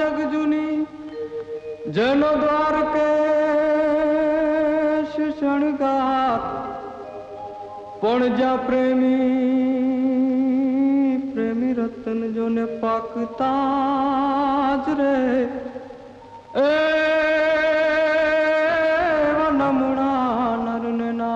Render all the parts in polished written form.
जग जुनी जनो द्वार के शणगार पण जा प्रेमी प्रेमी रतन जो ने पाकता रे ए वनमुना नरने ना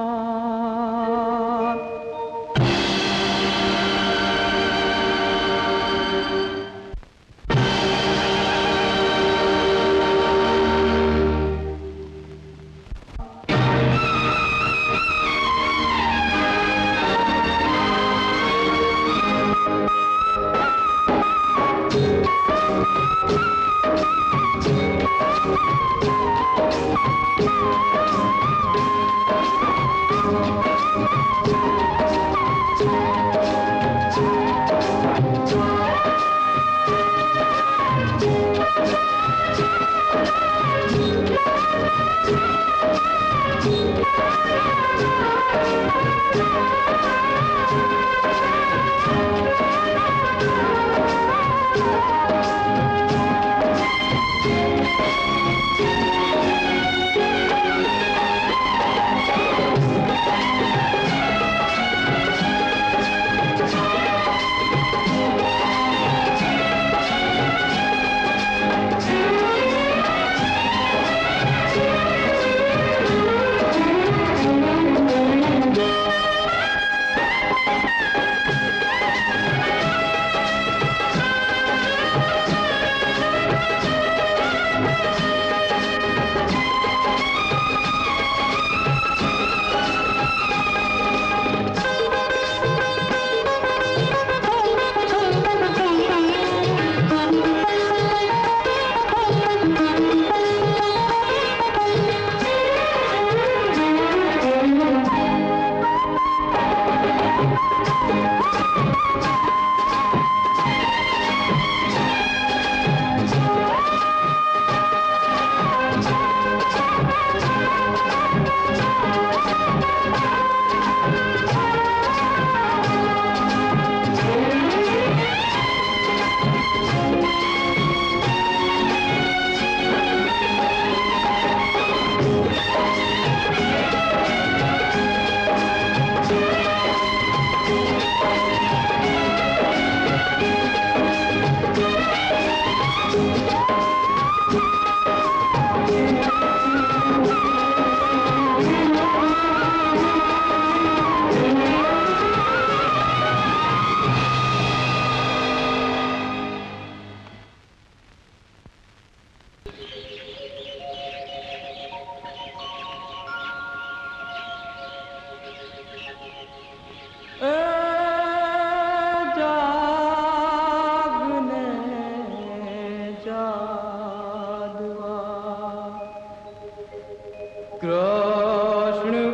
कृष्ण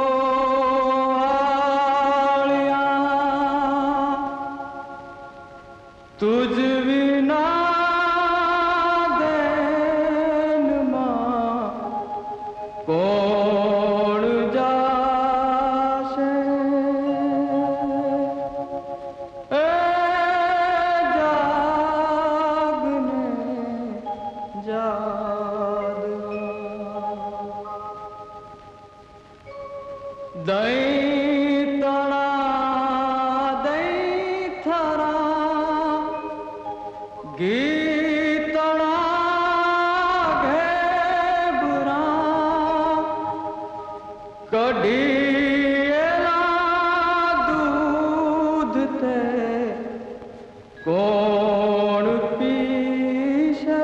गोवालिया तुझ बिना देन मां कौन जाशे ए जागने दई तड़ा दई थरा गीतड़ा घेबरा कढ़ीला दूध ते कौन पीशे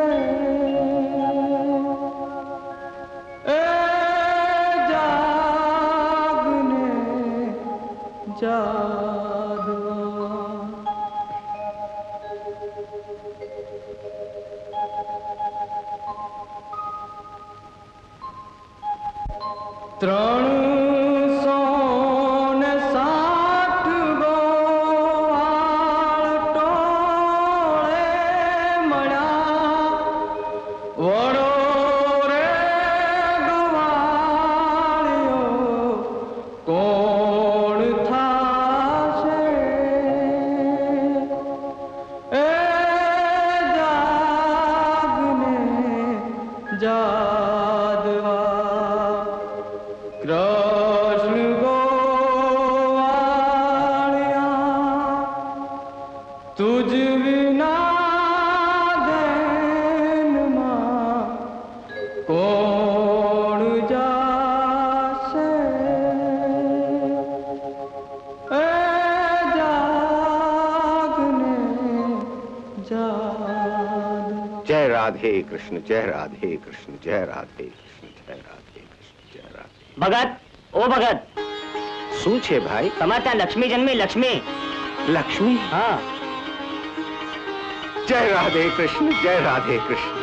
त्रण सोने 60 गोवाल टोले मड़ा वड़ो रे गोवालियो कौन था से ए जागने जादवा कृष्ण गोवालिया तुझ बिना देन मां कौन जासे ए जागने जाद। जय राधे कृष्ण, जय राधे कृष्ण, जय राधे कृष्ण, जय राधे कृष्ण, जय राधे। भगत, ओ भगत, શું છે ભાઈ? તમારા લક્ષ્મી જન્મી, લક્ષ્મી। લક્ષ્મી? हाँ। जय राधे कृष्ण, जय राधे कृष्ण।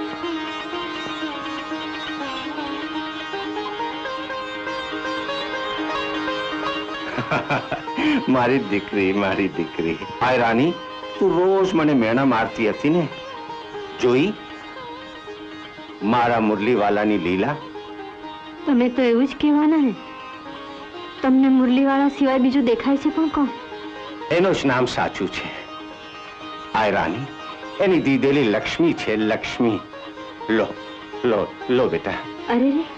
મારી દીકરી, મારી દીકરી। હાય રાની, તું રોજ મને મેણા મારતી હતી ને, જોઈ મારા મુરલીવાલાની લીલા? તમે તો એવું જ કહેવાના ને, તમને મુરલીવાળા સિવાય બીજું દેખાય છે પણ કોણ? એનું જ નામ સાચું છે। હાય રાની, એની દીધેલી લક્ષ્મી છે, લક્ષ્મી। લો લો લો બેટા। અરે રે,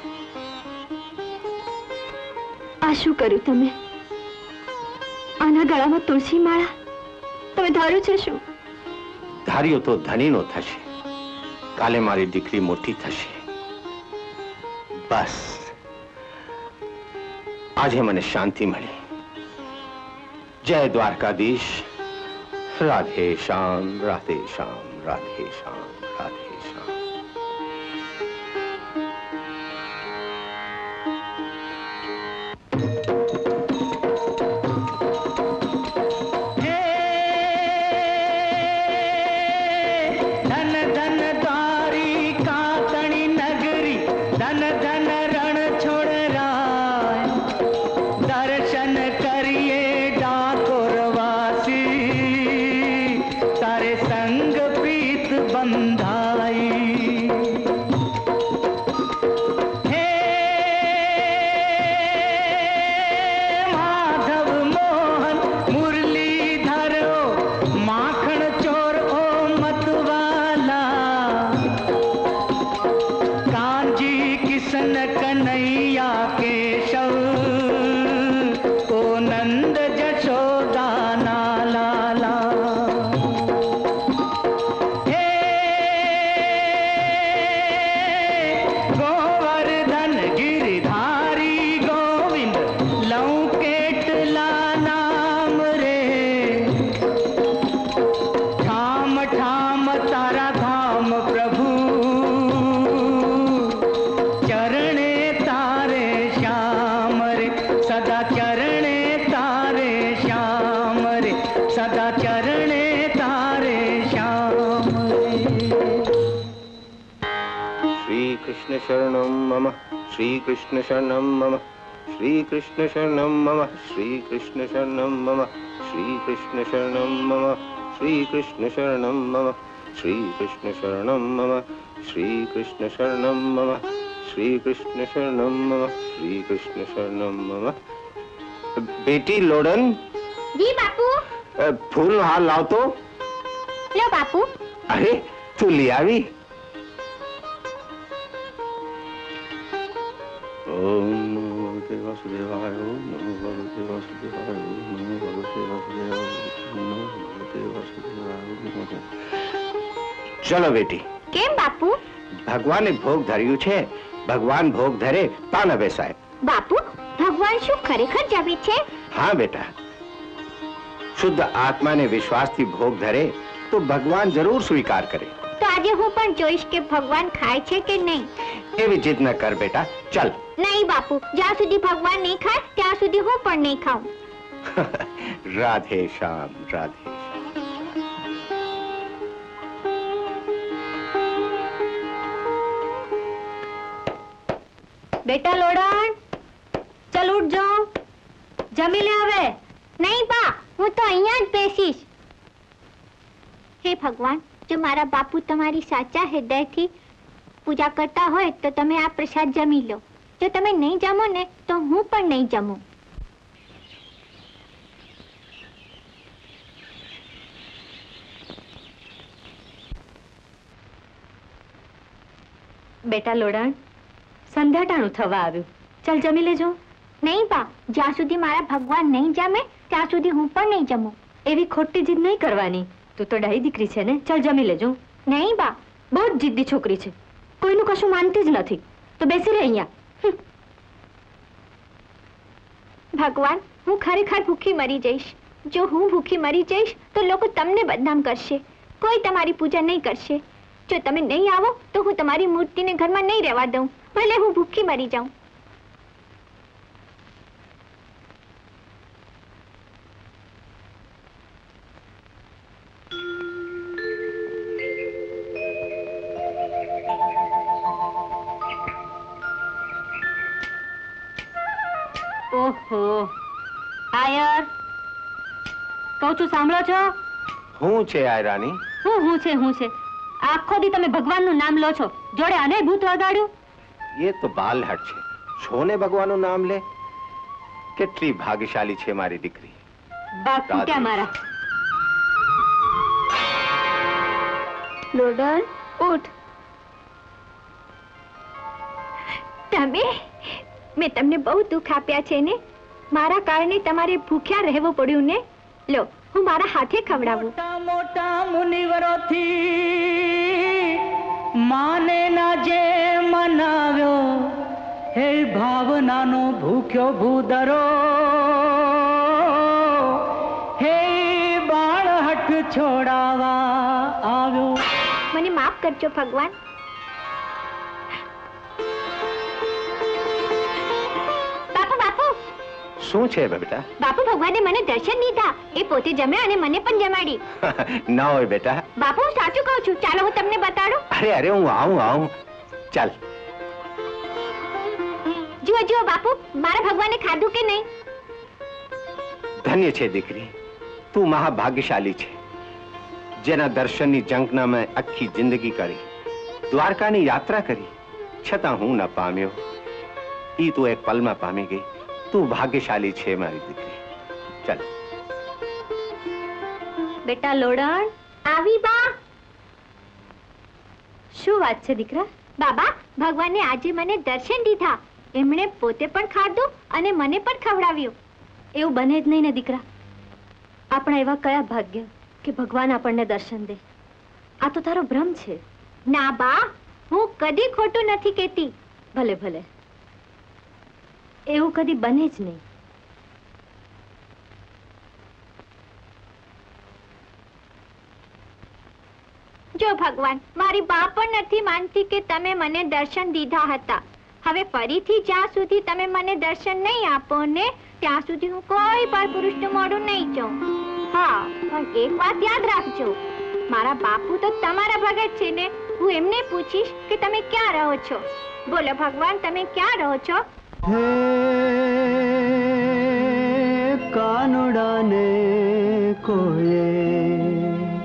આ શું કર્યું તમે? આના ગળામાં તુલસી માળા તમે ધાર્યું છે શું? ધાર્યો તો ધણીનો થશે, કાલે મારી દીકરી મોટી થશે। બસ આજે મને શાંતિ મળી। જય દ્વારકાધીશ। राधे श्याम, राधे श्याम, राधे श्याम, राधे श्याम। धन धन द्वारी काकणी नगरी, धन धन रण छोड़ राय, दर्शन करिए डाकोर वासी, तारे संग प्रीत बंधाई। हे माधव मोहन मुरलीधर ओ माखन चोर ओ मतवाला, कांजी किशन कन्हैया केशव ओ नंद जशोदा लाला। हे गोवर्धन गिरधारी गोविंद लौकेटला नाम रे, ठाम ठाम तारा धाम प्रभु, चरणे तारे श्याम रे, सदा चरणे तारे श्याम रे, सदा चरणे तारे श्याम रे। श्री कृष्ण शरणं मम, श्री कृष्ण शरणं मम, श्री कृष्ण शरणं मम, श्री कृष्ण शरणं मम, श्री कृष्ण शरणं मम, श्री कृष्ण शरणं मम, श्री कृष्ण शरणं मम, श्री कृष्ण शरणं मम, श्री कृष्ण शरणं मम, श्री कृष्ण शरणं मम। बेटी लोडन, જી બાપુ। फूल हार लाओ तो। લો બાપુ। अरे तू ले आवी। ओम नमो भगवते वासुदेवाय, ओम नमो भगवते वासुदेवाय, ओम नमो भगवते वासुदेवाय, ओम नमो भगवते वासुदेवाय, ओम नमो। चलो बेटी। કેમ બાપુ? ભગવાને ભોગ ધર્યું છે, ભગવાન ભોગ ધરે તા ન બેસાય। બાપુ, ભગવાન શું ખરેખર જમે છે? हाँ बेटा, शुद्ध आत्मा ने विश्वास थी भोग धरे तो भगवान जरूर स्वीकार करे। તો આજે હું પણ જોઈશ કે ભગવાન ખાય છે કે નહીં। એવી જીદ ન કર બેટા, ચલ। નહીં બાપુ, જ્યાં સુધી ભગવાન નહીં ખાય ત્યાં સુધી હું પણ નહીં ખાઉં। राधे श्याम, राधे श्याम। બેટા લોડણ, ચલ ઉઠ જાઓ, જમી લે હવે। નહીં બા, હું તો અહીંયા જ બેસીશ। હે ભગવાન, જો મારા બાપુ તમારી સાચા હૃદયથી પૂજા કરતા હોય તો તમે આ પ્રસાદ જમી લો। જો તમે નહીં જમો ને તો હું પણ નહીં જમું। બેટા લોડાણ, સંધ્યાટાણું થવા આવ્યું. ચાલ જમી લેજો. નહીં બા, જ્યાં સુધી મારા ભગવાન નહીં જમે ત્યાં સુધી હું પણ નહીં જમું. એવી ખોટી જીદ નહીં કરવાની. તું તો ડાહી દીકરી છે ને. ચાલ જમી લેજો. નહીં બા. બહુ જ જિદ્દી છોકરી છે, કોઈનું કશું માનતી જ નથી. તો બેસી રહે અહીંયા. ભગવાન, હું ખરેખર ભૂખી મરી જઈશ. જો હું ભૂખી મરી જઈશ તો લોકો તમને બદનામ કરશે, કોઈ તમારી પૂજા નહીં કરશે. જો તમે નહીં આવો તો હું તમારી મૂર્તિને ઘરમાં નહીં રહેવા દઉં, ભલે હું ભૂખી મરી જાઉં. ઓહો આયર, કહું છું સાંભળો છો? હું છે આયરાની? હું છે. આખો દી તમે ભગવાનનું નામ લો છો, જોડે આને ભૂત વગાડ્યું. એ તો બાલહટ છે, છોને ભગવાનનું નામ લે. કેટલી ભાગ્યશાળી છે મારી દીકરી. બાપુ ક્યાં મારા? લોડન, ઉઠ. મેં તમને બહુ દુઃખ આપ્યા છે ને, મારા કારણે તમારે ભૂખ્યા રહેવું પડ્યું ને. લો, હું મારા હાથે ખવડાવું. મોટા મુનિવરોથી માને ના જે મનાવ્યો, હે ભાવનાનો ભૂખ્યો ભૂદરો, હે બાળહટ છોડાવા આવ્યો. મને માફ કરજો ભગવાન. શું છે બેટા? બાપુ, ભગવાને મને દર્શન દીધા. એ પોતે જમ્યા અને મને પણ જમાડી. ના હોય બેટા. બાપુ, હું સાચું કહું છું. ચાલો હું તમને બતાડું. અરે હું આવું. ચાલ. જુઓ બાપુ, મારા ભગવાને ખાધું કે નહીં? ધન્ય છે દીકરી, તું મહાભાગ્યશાળી છે, જેના દર્શનની ઝંખના મેં આખી જિંદગી કરી, દ્વારકાની યાત્રા કરી, છતાં હું ન પામ્યો. ઈ તું એક પલમાં પામી ગઈ. તું ભાગ્યશાળી છે મારી દીકરી. ચાલ બેટા લોડણ. આવી બા. શું વાત છે દીકરા? બાબા, ભગવાને આજે મને દર્શન દીધા. એમણે પોતે પણ ખાધું અને મને પણ ખવડાવ્યું. એવું બને જ નહીં ને દીકરા. આપણા એવા કયા ભાગ્ય કે ભગવાન આપણને દર્શન દે. આ તો તારો ભ્રમ છે. ના બા, હું કદી ખોટું નથી કહેતી. ભલે એવું કદી બને જ નહીં. જો ભગવાન, મારી બા પણ નથી માનતી કે તમે મને દર્શન દીધા હતા. હવે ફરીથી જ્યાં સુધી તમે મને દર્શન નહીં આપો ને, ત્યાં સુધી હું કોઈ પર પુરુષનું મોઢું નહીં જોઉં. હા, પણ એક વાત યાદ રાખજો, મારા બાપુ તો તમારા ભગત છે ને. હું એમને પૂછીશ કે તમે ક્યાં રહો છો. બોલો ભગવાન, તમે ક્યાં રહો છો? હે કાનુડાને કોયે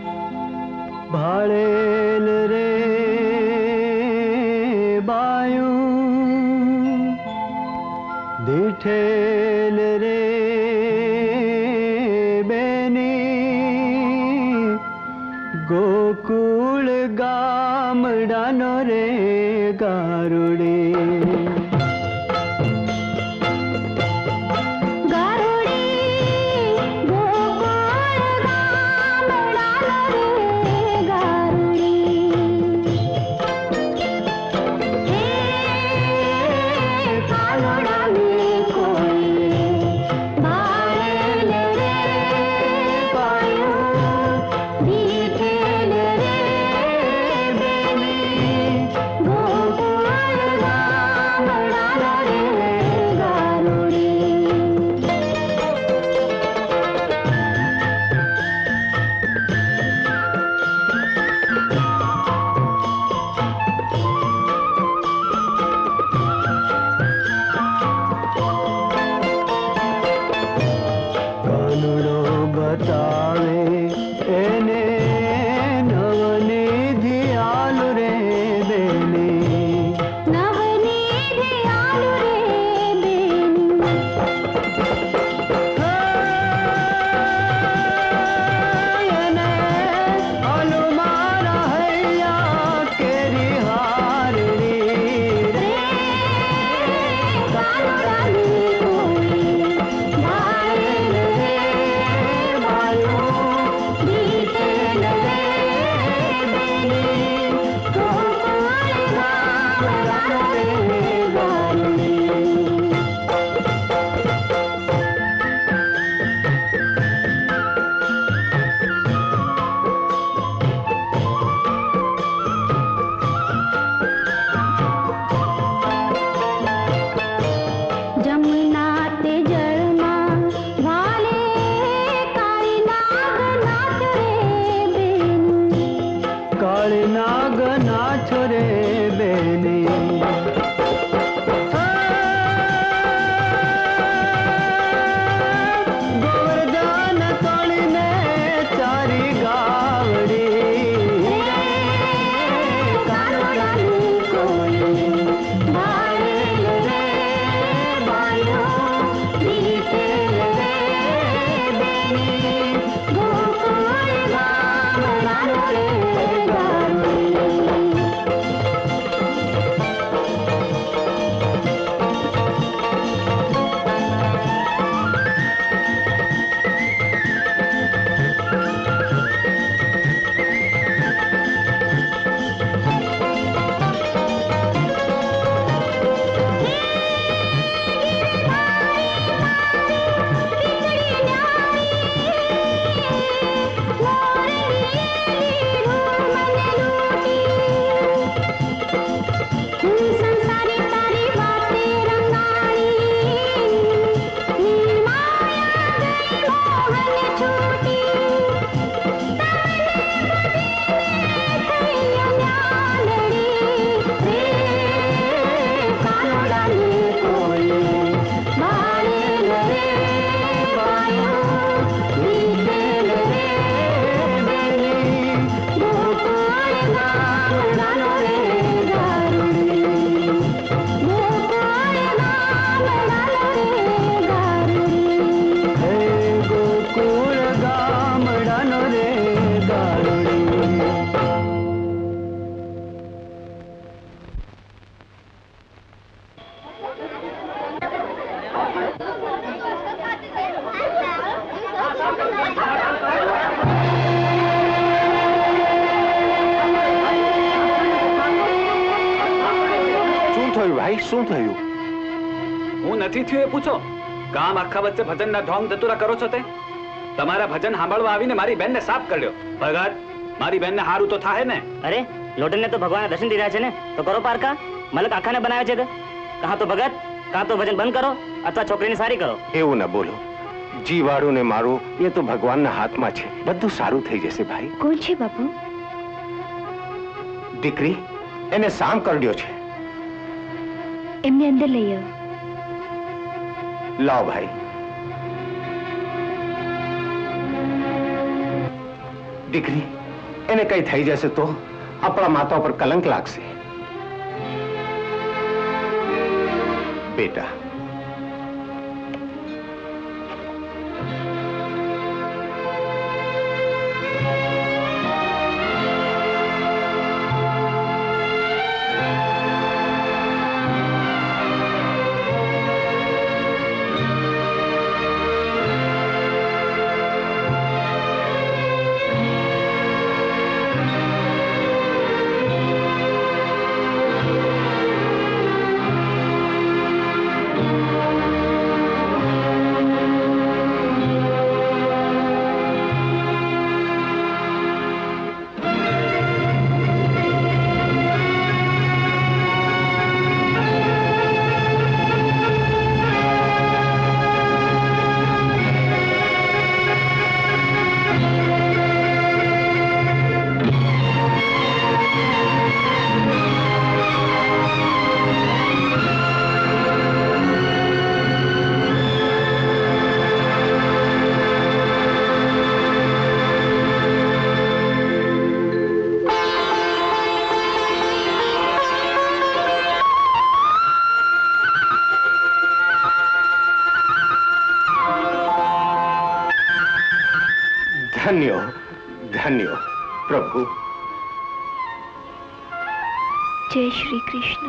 ભાળેલ રે બાયું, દીઠેલ રે બેની, ગોકુળ ગામડાનો રે ગારુડી. છો રે બેની ગોવર્ધન તોડીને ચારી ગાવડી કાનોડાની કોઈ ભાળેલ રે બાયો દીટેલ રે બેની ગોકુળ ગામડાનો રે શું થયું? હું નથી થયું એ પૂછો. ગામ આખા વચ્ચે ભજનના ઢોંગ ધતુરા કરો છો તે? તમારા ભજન સાંભળવા આવીને મારી બહેનને સાફ કર્યો. ભગત, મારી બહેનને હારું તો થાય ને? અરે લોટનને તો ભગવાનના દર્શન દી રહ્યા છે ને, તો કરો પારકા. મલક આખાને બનાવે છે તો કાં તો ભગત, કાં તો ભજન બંધ કરો અથવા છોકરીને સારી કરો. એવું ન બોલો. જીવાડું ને મારું એ તો ભગવાનના હાથમાં છે. બધું સારું થઈ જશે ભાઈ. કોણ છે બાપુ? દીકરી, એને સામ કરડ્યો છે. એમને અંદર લઈ આવો. લાવ ભાઈ. દીકરી, એને કઈ થઈ જશે તો આપણા માતા પર કલંક લાગશે. બેટા, ધન્યો ધન્યો પ્રભુ. જય શ્રી કૃષ્ણ.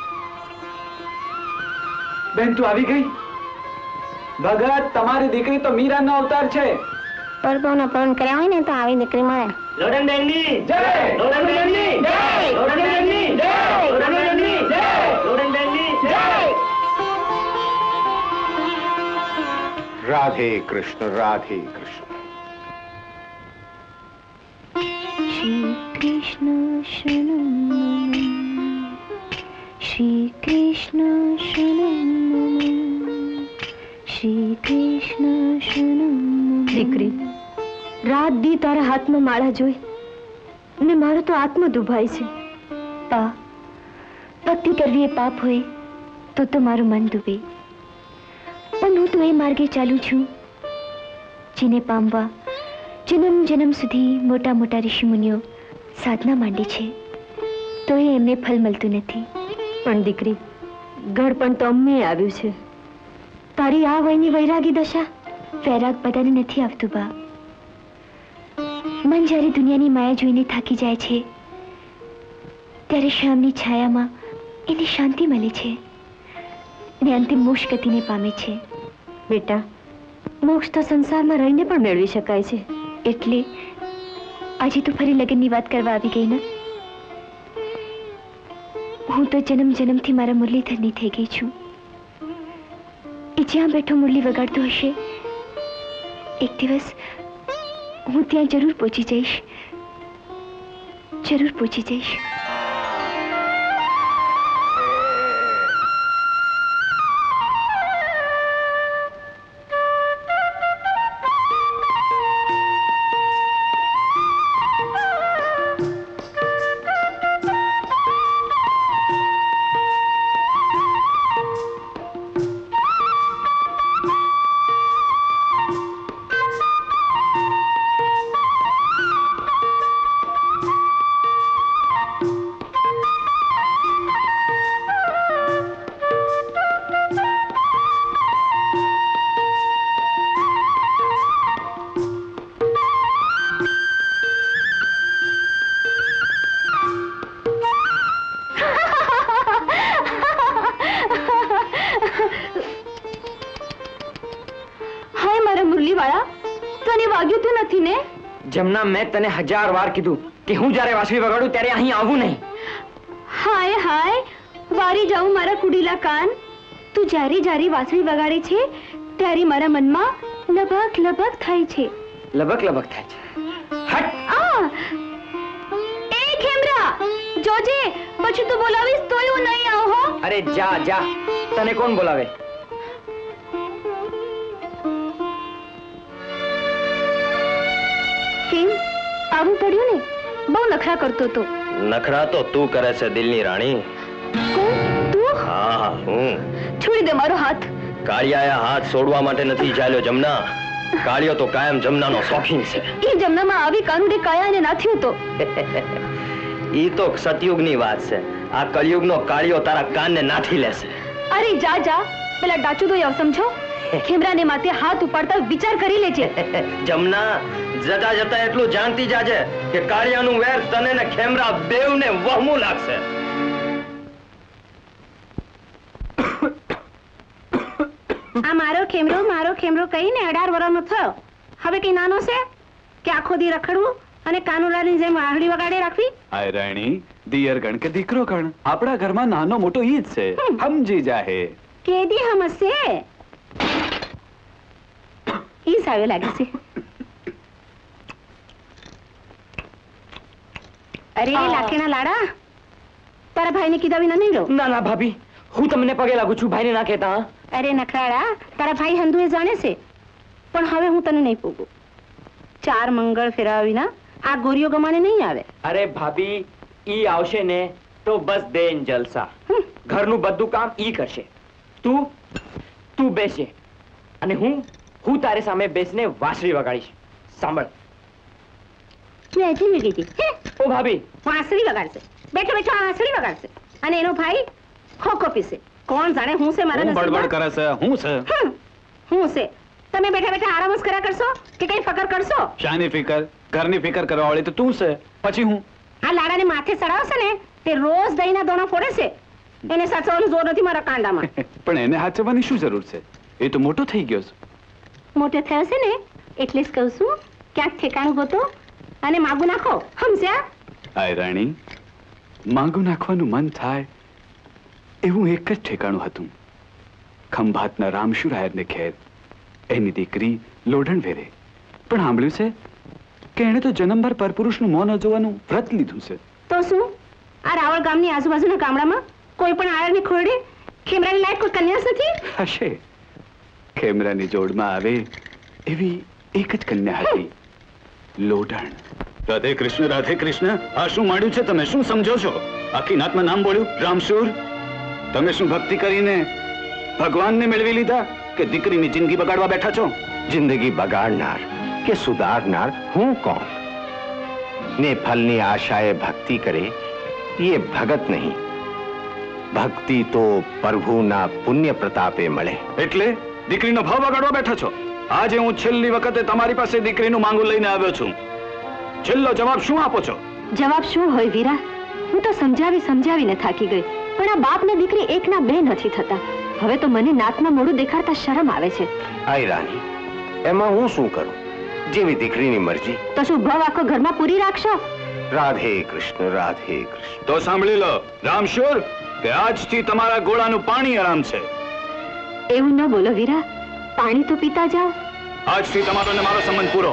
બેન તું આવી ગઈ? ભગત, તમારી દીકરી તો મીરાનો અવતાર છે. પરબોનો પવન કર્યા હોય ને તો આવી દીકરી મળે. લોટન બેનની જય! લોટન બેનની જય! લોટન બેનની જય! લોટન બેનની જય! લોટન બેનની જય! રાધે કૃષ્ણ, રાધે કૃષ્ણ. શ્રી કૃષ્ણ શરણમ, શ્રી કૃષ્ણ શરણમ, શ્રી કૃષ્ણ શરણમ. દીકરી, રાત દી તારા હાથમાં માળા જોઈ ને મારો તો આત્મા દુભાય છે. પા, ભક્તિ કરવી એ પાપ હોય તો મારું મન ડૂબે. પણ હું તો એ માર્ગે ચાલું છું જેને પામવા જન્મ જન્મ સુધી મોટા મોટા ઋષિમુનિઓ સાધના માંડે છે, તો એમને ફલ મળતું નથી. પણ દીકરી, ઘડપણ તો અમને આવ્યું છે. તારી આ વયની વૈરાગી દશા, વૈરાગ બધાને નથી આવતું બા. મન જ્યારે દુનિયાની માયા જોઈને થાકી જાય છે, ત્યારે શામની છાયામાં એને શાંતિ મળે છે ને અંતિમ મોક્ષ ગતિને પામે છે. બેટા, મોક્ષ તો સંસારમાં રહીને પણ મેળવી શકાય છે. એટલે આજે તું ફરી લગ્નની વાત કરવા આવી ગઈ ને? હું તો જન્મ જન્મથી મારા મુરલીધરની થઈ ગઈ છું. એ જ્યાં બેઠો મુરલી વગાડતો હશે, એક દિવસ હું ત્યાં જરૂર પહોંચી જઈશ, જરૂર પહોંચી જઈશ. જમના, મેં તને 1000 વાર કીધું કે હું જ્યારે વાંસળી વગાડું ત્યારે અહીં આવું નહીં. હાય હાય, વારી જાઉં મારા કુડીલા કાન. તું જ્યારે જ્યારે વાંસળી વગાડે છે ત્યારે મારા મનમાં લબક લબક થાય છે. લબક લબક થાય છે? હટ! એ ખેમરા, જોજે, પછી તું બોલાવીશ તોય હું નહીં આવું હો. અરે જા જા, તને કોણ બોલાવે? આવું પડ્યું ને? બહુ નખરા કરતો તો. નખરા તો તું કરે છે દિલની રાણી. કોણ? તું? હા, હું. છોડી દે મારો હાથ. કાળિયાએ હાથ છોડવા માટે નથી ચાલ્યો જમના. કાળિયો તો કાયમ જમનાનો શોખીન છે. એ જમનામાં આવી કાનુડી કાયાને નાખ્યું તો. ઈ તો સતયુગની વાત છે. આ કળિયુગનો કાળિયો તારા કાનને નાથી લેશે. અરે જા જા, પેલા ડાચુ તો આવ સમજો. ખેમરાને માથે હાથ ઉપાડતા વિચાર કરી લેજે. જમના, જતા જતા એટલું જાણતી જાજે કે કાળિયાનું વેર તને ને ખેમરા બેવને વહમું લાગશે. આ મારો ખેમરો કહીને 18 વર્ષનો થયો. હવે કઈ નાનો છે કે આખો દી રખડવું અને કાનુડાની જેમ વાહડી વગાડે રાખવી? આય રાણી, દિયર ગણ કે દીકરો ગણ, આપણા ઘરમાં નાનો મોટો ઈ જ છે. સમજી જાહે. કેદી હમસે ઈ સાવે લાગે છે. અરે લાખેના લાડા, તારા ભાઈને કીધા વિના નહીં રહો. ના ના ભાભી, હું તમને પગે લાગુ છું, ભાઈને ના કહેતા. અરે નખરાડા, તારા ભાઈ હંધુએ જાણે છે, પણ હવે હું તને નહીં પૂગું. 4 મંગળ ફેરવા વિના આ ગોરીઓ ગમાને નહીં આવે. અરે ભાભી, ઈ આવશે ને તો બસ દેન જલસા. ઘરનું બધું કામ ઈ કરશે. તું બેસે અને હું તારે સામે બેસીને વાંસળી વગાડીશ. સાંભળ. મેં હજી ગઈ હતી. ઓ ભાભી, વાંસળી વગાડશે, બેઠો બેઠો વાંસળી વગાડશે અને એનો ભાઈ ખોખો પીશે. કોણ જાણે હું છે મારા બડબડ કરે છે? હું છે? હું છે? તમે બેઠા બેઠા આરામ જ કર્યા કરશો કે કઈ ફકર કરશો? શાની ફિકર? ઘરની ફિકર કરવા વાળી તો તું છે, પછી હું. આ લાડાને માથે ચડાવશે ને તે રોજ દહીંના દોણા ફોડે છે. એને સાચવવાનું જોર નથી મારા કાંડામાં. પણ એને સાચવવાની શું જરૂર છે? એ તો મોટો થઈ ગયો છે. મોટો થયો છે ને એટલે જ કહું છું, ક્યાંક ઠેકાણું ગોતો અને માગું નાખો. સમજ્યા? આય રાણી, માગું નાખવાનું મન થાય એવું એક જ ઠેકાણું હતું. ખંભાતના રામશુરાયરને ઘેર એની દીકરી લોઢણ વેરે. પણ સાંભળ્યું છે કે એણે તો જન્મભર પરપુરુષનું મોં ન જોવાનું વ્રત લીધું છે. તો શું આ રાવળ ગામની આજુબાજુના ગામડામાં કોઈ પણ આયરની ખોરડે ખેમરાની લાયક કોઈ કન્યા જ નથી? હશે. ખેમરાની જોડમાં આવે એવી એક જ કન્યા હતી, લોઢણ. રાધે કૃષ્ણ, રાધે કૃષ્ણ. આ શું માંડ્યું છે તમે? શું સમજો છો? આખી નાતમાં નામ બોલ્યું રામસુર. તમે શું ભક્તિ કરીને ભગવાનને મેળવી લીધા કે દીકરીની જિંદગી બગાડવા બેઠા છો? જિંદગી બગાડનાર કે સુધારનાર હું કોણ? ને ફલની આશાએ ભક્તિ કરે ये ભગત નહીં. ભક્તિ તો પ્રભુના પુણ્ય પ્રતાપે મળે. એટલે દીકરીનો ભાવ બગાડવા બેઠા છો? આજે હું છેલ્લી વખતે તમારી પાસે દીકરીનું માંગુ લઈને આવ્યો છું. છેલ્લો જવાબ શું આપો છો? જવાબ શું હોય વીરા? હું તો સમજાવીને થાકી ગઈ, પણ આ બાપ ને દીકરી એકના બે નથી થતા. હવે તો મને નાતમાં મોઢું દેખાડતા શરમ આવે છે. આઈ રાની, એમાં હું શું કરું? જેવી દીકરીની મરજી. તો શું ભાવ આખો ઘરમાં પૂરી રાખશો? રાધે કૃષ્ણ, રાધે કૃષ્ણ. તો સાંભળી લો રામશુર, કે આજથી તમારા ગોળાનું પાણી આરામ છે. એવું ન બોલો વીરા, પાણી તો પીતા જાઓ. આજથી તમારો ને મારો સંબંધ પૂરો.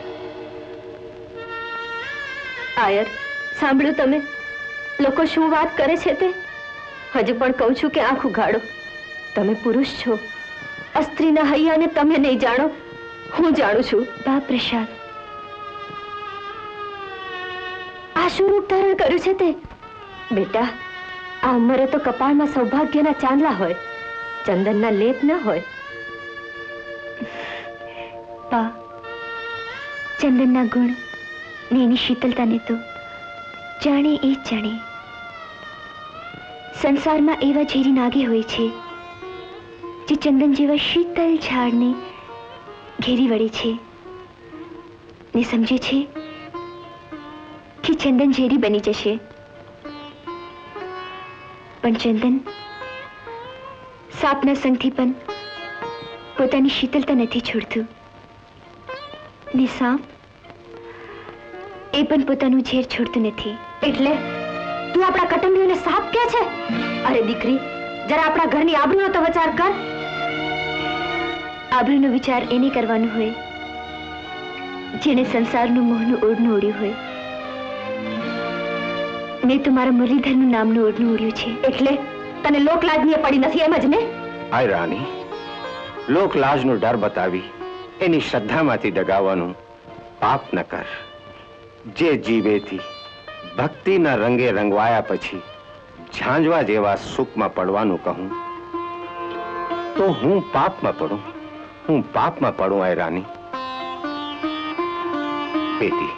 આયર, સાંભળ્યું તમે? લોકો શું વાત કરે છે તે? હજુ પણ કહું છું કે આંખ ઉઘાડો. તમે પુરુષ છો, સ્ત્રીના હૈયાને તમે નહીં જાણો, હું જાણું છું. બા પ્રસાદ, આ શું રૂપ ધારણ કર્યું છે તે? બેટા, આ ઉંમરે તો કપાળમાં સૌભાગ્યના ચાંદલા હોય, ચંદનના લેપ ન હોય. બા, ચંદનના ગુણ ને એની શીતલતાને તો જાણે એ જ જાણે. સંસારમાં એવા ઝેરી નાગે હોય છે જે ચંદન જેવા શીતલ ઝાડને ઘેરી વળે છે ને સમજે છે કે ચંદન ઝેરી બની જશે. પણ ચંદન સાપના સંગથી પણ પોતાની શીતલતા નથી છોડતું, ને સાપ એ પણ પોતાનું ઝેર છોડતું નથી. એટલે તું આપણા કટંબીઓને સાપ કે છે? અરે દીકરી, જરા આપણા ઘરની આબરૂનો તો વિચાર કર. આબરૂનો વિચાર એને કરવાનો હોય જેને સંસારનું મોહનું ઓઢનું ઓઢ્યું હોય. મેં તો મારા મુરલીધરનું નામનું ઓઢનું ઓઢ્યું છે. એટલે તને લોકલાજની પડી નથી એમ જ ને? આય રાની, લોકલાજનો ડર બતાવી એની શ્રદ્ધામાંથી ડગાવવાનું પાપ ન કર. જે જીવેથી ભક્તિના રંગે રંગવાયા પછી ઝાંઝવા જેવા સુખમાં પડવાનું કહું તો હું પાપમાં પડું. હું પાપમાં પડું. આય રાની બેટી,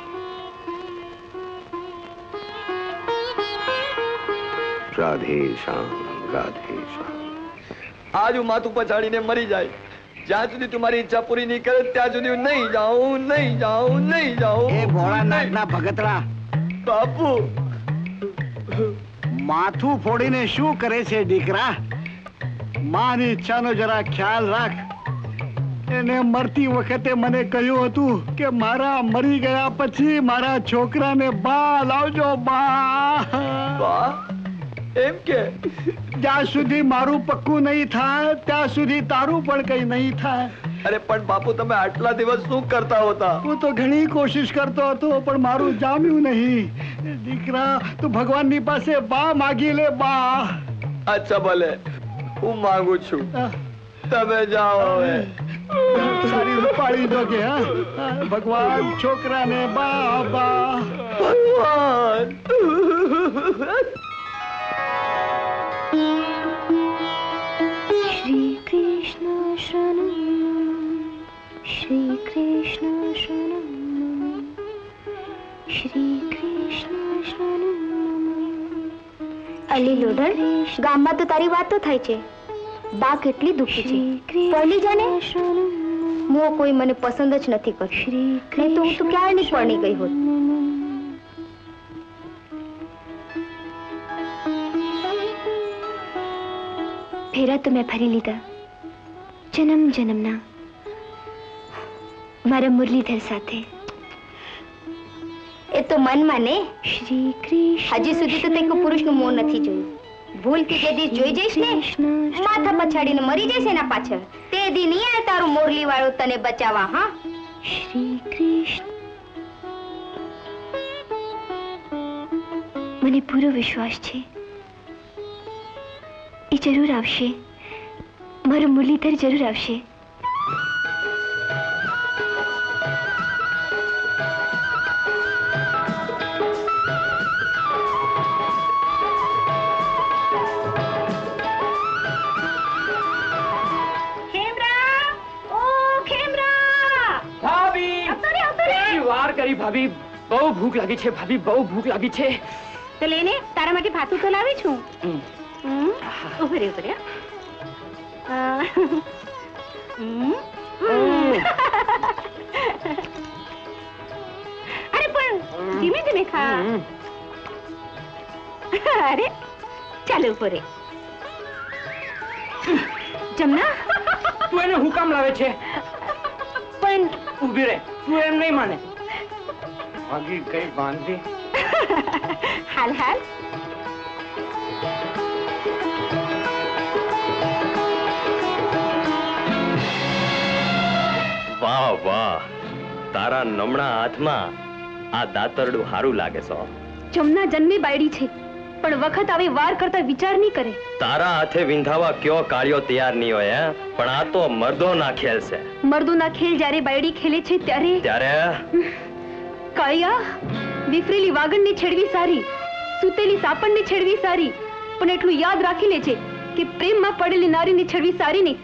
રાધે શ્યામ, રાધે શ્યામ. આજ હું માથું પછાડીને મરી જાય, જ્યાં સુધી તમારી ઈચ્છા પૂરી નહીં કરે ત્યાં સુધી હું નહીં જાઉં, નહીં જાઉં, નહીં જાઉં. એ ભોળાનાથના ભગતરા, બાપુ, માથું ફોડીને શું કરે છે દીકરા? માની ઈચ્છાનો જરા ખ્યાલ રાખ. એને મરતી વખતે મને કહ્યું હતું કે મારા મરી ગયા પછી મારા છોકરાને બા લાવજો. બા એમ કે જ્યાં સુધી મારું પક્કું નહીં થાય ત્યાં સુધી તારું પણ કઈ નહીં થાય. અરે પણ બાપુ, તમે આટલા દિવસ શું કરતા હતા? હું તો ઘણી કોશિશ કરતો હતો પણ મારું જામ્યું નહીં. દીકરા, તું ભગવાનની પાસે બા માગી લે. બા. અચ્છા ભલે, હું માંગુ છું. તમે જાઓ હવે. સારી પાડી દો કે ભગવાન છોકરાને બા. બા ભગવાન. શ્રી કૃષ્ણ શરણમ, શ્રી કૃષ્ણ શરણમ, શ્રી કૃષ્ણ શરણમ. અલી લોડર, ગામમાં તો તારી વાતો થાય છે. બા કેટલી દુખી છે, પરણી જાને. મો કોઈ મને પસંદ જ નથી કરતું, નહીં તો હું તો ક્યારની પરણી ગઈ હોત. ફેરા તો મેં ફરી લીધા, જન્મ જન્મના મારા મુરલીધર સાથે. એ તો મનમાં ને. શ્રી કૃષ્ણ. હજી સુધી તો તે કોઈ પુરુષનું મોં નથી જોયું. ભૂલથી જે દી જોઈ જઈશ ને, માથા પછાડીને મરી જઈશ એના પાછળ, તે દી નહીં આવે તારું મોરલી વાળું તને બચાવવા. હા, શ્રી કૃષ્ણ. મને પૂરો વિશ્વાસ છે એ જરૂર આવશે. મારું મુરલીધર જરૂર આવશે. ભાભી બહુ ભૂખ લાગી છે ભાભી બહુ ભૂખ લાગી છે તો લેને તારા માટે ફાતું તો લાવી છું ઉભરે ઉભરે અરે પણ ધીમે ધીમે ખા અરે ચાલો ઉભરે જમના તું એને હું કામ લાવે છે પણ ઊભી રહે તું એમ નહીં માને ભાગી કઈ બાંધી હાલ હાલ વાહ વાહ તારા નમણા હાથમાં આ દાતરડું હારું લાગે છો જમના જન્મી બાયડી છે પણ વખત આવી વાર કરતા વિચાર નહીં કરે તારા હાથે વિંધાવા કયો કાળિયો તૈયાર નહીં હોય પણ આ તો મર્દોના ખેલ છે મર્દોના ખેલ જ્યારે બાયડી ખેલે છે ત્યારે કાળિયા વિફરેલી વાગણને છેડવી સારી સૂતેલી સાપણને છેડવી સારી પણ એટલું યાદ રાખી લે છે કે પ્રેમમાં પડેલી નારીને છેડવી સારી નહીં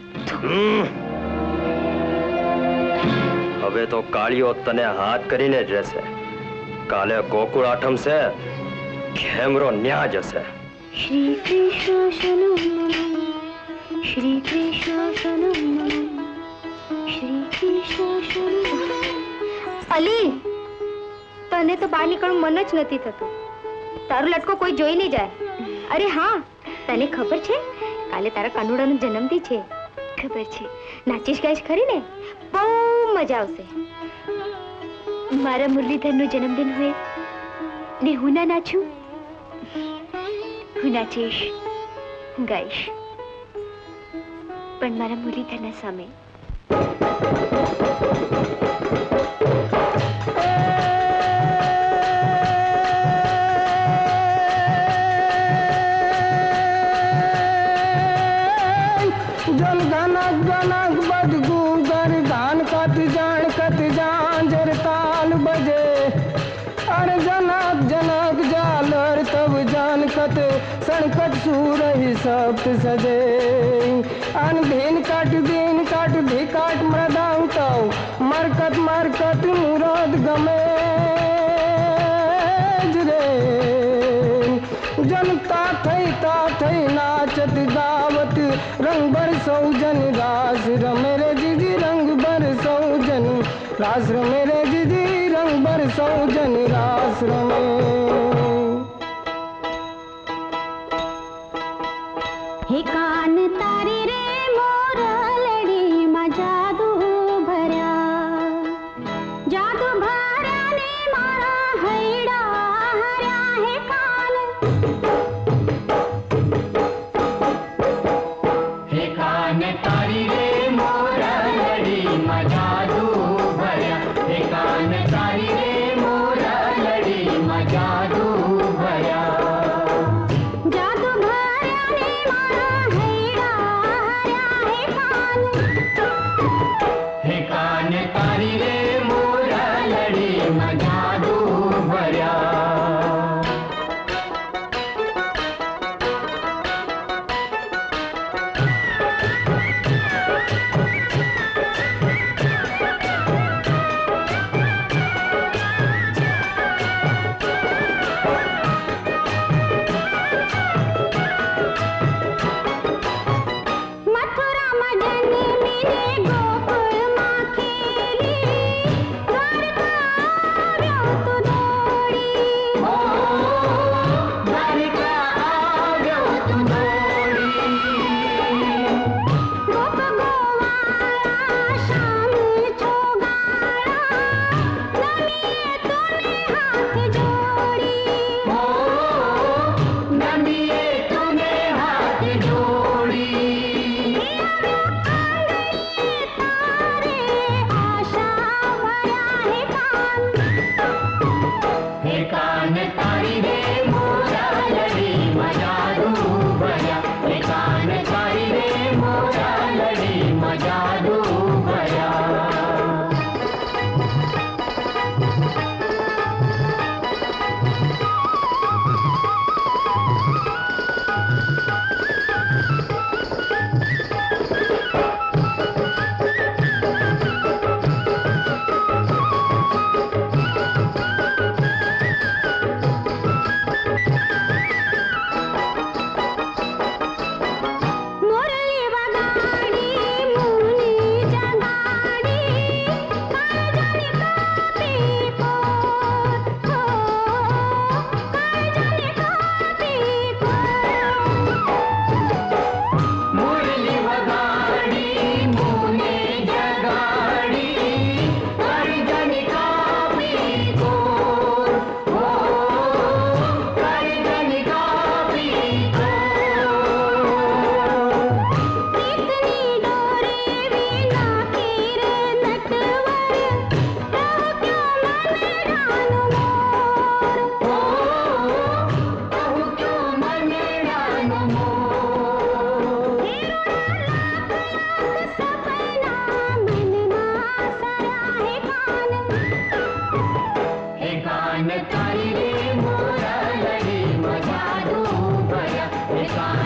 હવે તો કાળિયો તને હાથ કરીને જ રહેશે કાલે ગોકુળ આઠમ છે ખેમરો ન્યા જશે શ્રી કૃષ્ણ શરણમ શ્રી કૃષ્ણ શરણમ શ્રી કૃષ્ણ શરણમ અલી તને તો બહાર નીકળવું મન જ નથી થતું તારો લટકો કોઈ જોઈ નહીં જાય અરે હા તને ખબર છે કાલે તારા કાનુડાનો જન્મદિન છે ખબર છે નાચીશ ગાઈશ ખરી ને બહુ મજા આવશે મારા મુરલીધરનો જન્મદિન હોય ને હું ના નાચું હું નાચીશ હું ગાઈશ પણ મારા મુરલીધરના સામે सणकट सूरही सप्त सजे अन दिन काट धी काट मृदांताओ मरकत मुराद गमे रे जनता थई नाचत गावत रंग बरसौ जन रास रमे रे जीजी रंग बरसौ जन रास रमे रे जीजी रंग बरसौ जन रास रमे हे कान तारी रे मोरलडी मा जादू भर्या ने मारा हैडा हर्या हे कान तारी रे मोरलडी मा जादू भर्या हे कान तारी रे मोरलडी मा जादू भर्या जादू भर्या ने मारा है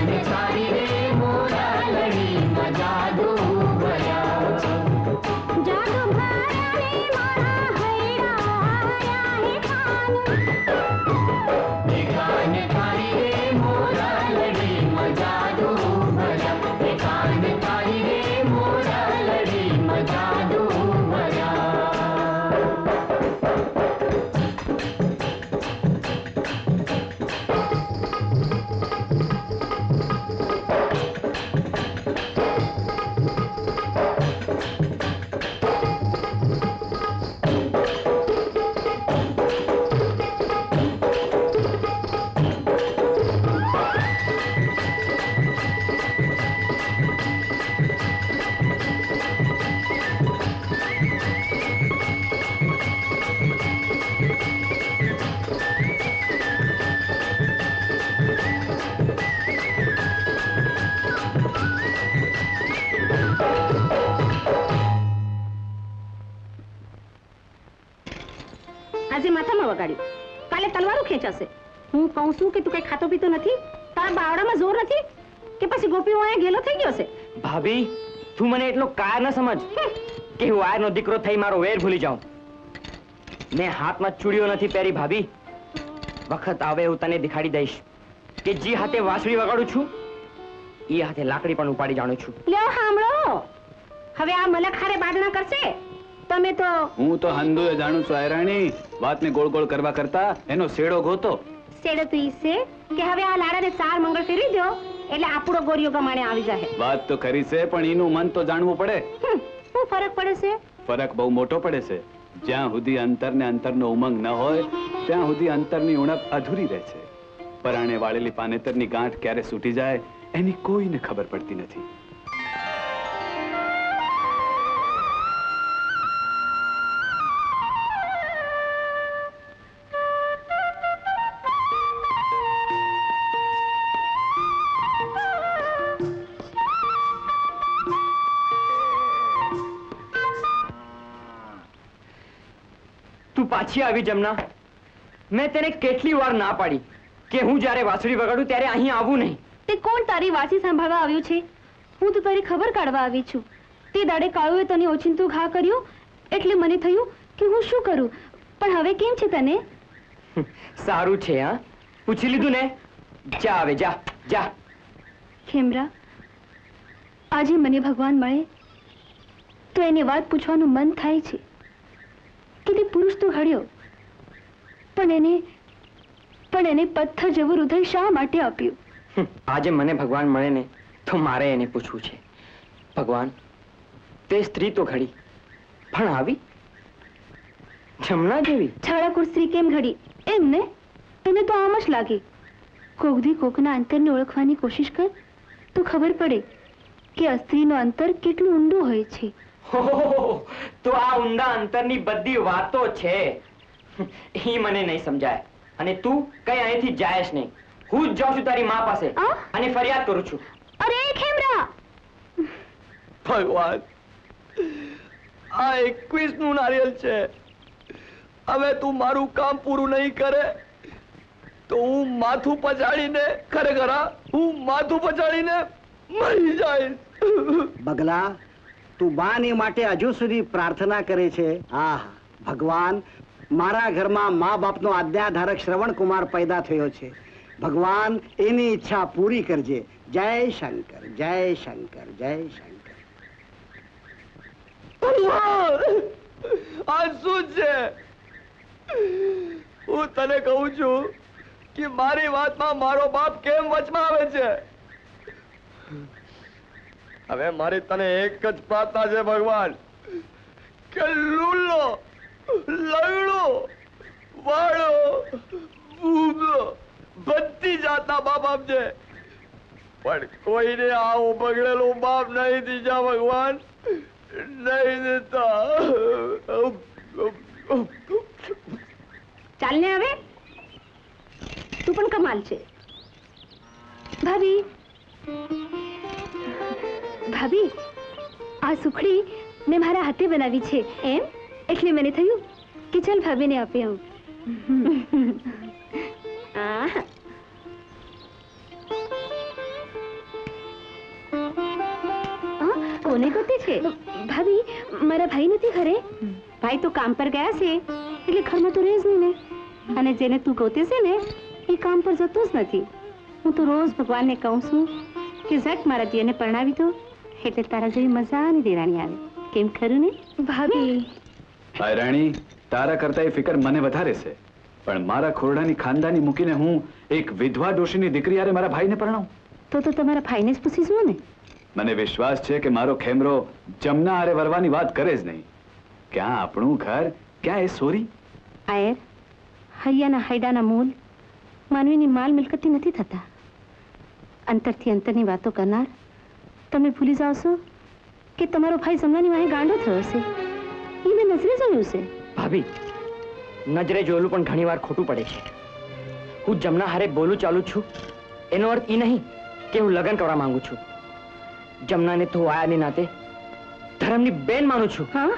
આજે માથામાં વગાડ્યું, કાલે તલવારો ખેંચાશે. હું કહું છું કે તું કઈ ખાતો પીતો નથી? તારા બાવડામાં જોર નથી કે પછી ગોપીઓ અહીંયા ગેલો થઈ ગયો છે? ભાભી, તું મને એટલો કાર ન સમજ કે હું આયરનો દીકરો થઈ મારો વેર ભૂલી જાઉં. મેં હાથમાં ચૂડીઓ નથી પહેરી ભાભી. વખત આવે હું તને દેખાડી દઈશ કે જે હાથે વાંસળી વગાડું છું એ હાથે લાકડી પણ ઉપાડી જાણું છું. લ્યો સાંભળો, હવે આ મલખારે બાદણા કરશે. તમે તો હું તો હંદુએ જાણું છું આયરાણી. વાતને ગોળ ગોળ કરવા કરતા એનો શેડો ગોતો. શેડો તો ઈ છે કે હવે આ લાડાને 4 મંગળ ફેરવી દો એટલે આપણો ગોરિયો ગમાણે આવી જાય. વાત તો ખરી છે, પણ એનું મન તો જાણવું પડે. શું ફરક પડે છે? ફરક બહુ મોટો પડે છે. જ્યાં સુધી અંતરને અંતરનો ઉમંગ ન હોય ત્યાં સુધી અંતરની ઉણપ અધૂરી રહે છે. પરાણે વાળેલી પાનેતરની ગાંઠ ક્યારે છૂટી જાય એની કોઈને ખબર પડતી નથી. તું પાછી આવી જમના. મેં તેને કેટલી વાર ના પાડી કે હું જ્યારે વાંસળી વગાડું ત્યારે અહીં આવું નહીં. તે કોણ તારી વાસી સંભાળવા આવ્યું છે? હું તો તારી ખબર કાઢવા આવી છું. તે દાડે કાળુએ તને ઓચિંતું ઘા કર્યું એટલે મને થયું કે હું શું કરું, પણ હવે કેમ છે તને? સારું છે. હા, પૂછી લીધું ને. જા હવે, જા જા. ખેમરા, આજે મને ભગવાન મળે તો એની વાત પૂછવાનું મન થાય છે કે તે પુરુષ તો ઘડ્યો, પણ એને પથ્થર જેવું હૃદય શા માટે આપ્યું? આજે મને ભગવાન મળે ને તો મારે એને પૂછવું છે. ભગવાન, તે સ્ત્રી તો ઘડી, પણ આવી જમના જેવી છાળાકુર સ્ત્રી કેમ ઘડી એમ ને? એને તો આમ જ લાગે. કોકથી કોકના અંતરને ઓળખવાની કોશિશ કર તો ખબર પડે કે સ્ત્રીનો અંતર કેટલું ઊંડું હોય છે. તો આ ઊંડા અંતરની બધી વાતો છે એ મને નહીં સમજાય. અને તું કઈ અહીંથી જાય જ નહીં. હું જ જાઉં છું તારી માં પાસે અને ફરિયાદ કરું છું. અરે ખેમરા! ભગવાન, આ 21 નું નારિયેલ છે. હવે તું મારું કામ પૂરું નહીં કરે તો હું માથું પછાડીને ખરેખર હું માથું પછાડીને મરી જઈશ. બગલા, તું બાની માટે હજુ સુધી પ્રાર્થના કરે છે. આહ ભગવાન, મારા ઘરમાં મા બાપનો આજ્ઞાધારક શ્રવણકુમાર પેદા થયો છે. ભગવાન, એની ઈચ્છા પૂરી કરજે. જય શંકર, જય શંકર, જય શંકર. આ શું છે? હું તને કહું છું કે મારી વાતમાં મારો બાપ કેમ વચમાં આવે છે? હવે મારી તને એક જ પ્રાર્થના છે ભગવાન કે લૂલો, લંગડો, વાળો, બૂબો બધી જાતના બાપ આપજે, પણ કોઈને આવો બગડેલો બાપ નહીં દીજા ભગવાન, નહીં દેતા. ચાલ ને હવે, તું પણ કમાલ છે. ભાભી, ભાભી, આ સુખડી મેં મારા હાથે બનાવી છે એમ, એટલે મને થયું કે ચાલ ભાભીને આપી આવું. કોને ગોતે છે? ભાભી, મારા ભાઈ નથી ઘરે. ભાઈ તો કામ પર ગયા છે, એટલે ઘરમાં તો રહે જ નહીં ને. અને જેને તું ગોતે છે ને એ કામ પર જતો જ નથી. હું તો રોજ ભગવાનને કહું છું કે ઝટ મારા દિયરને પરણાવી દો, એટલે તારા જેવી મજાની દેરાણી આવે. કેમ ખરું ને ભાભી? રાણી, તારા કરતા એ ફિકર મને વધારે છે, પણ મારા ખોરડાની ખાનદાની મૂકીને હું એક વિધવા ડોશીની દીકરી હારે મારા ભાઈને પરણાવું? તો તમારા ભાઈને જ પૂછી જુઓ ને. મને વિશ્વાસ છે કે મારો ખેમરો જમના હારે વરવાની વાત કરે જ નહીં. ક્યાં આપણું ઘર, ક્યાં એ સોરી? આયર, હૈયાના હાયડાના મૂલ માનવીની માલ મિલકતી નથી થતા. અંતરથી અંતરની વાતો કરનાર તમે ભૂલી જાઓ છો કે તમારો ભાઈ જમનાની વાહે ગાંડો થયો છે. એ મેં નજરે જોયું છે. ભાભી, નજરે જોયેલું પણ ઘણી વાર ખોટું પડે છે. હું જમના હારે બોલું ચાલુ છું એનો અર્થ એ નહીં કે હું લગ્ન કરવા માંગુ છું. જમનાને તો આયાને નાતે ધર્મની બેન માનું છું. હા,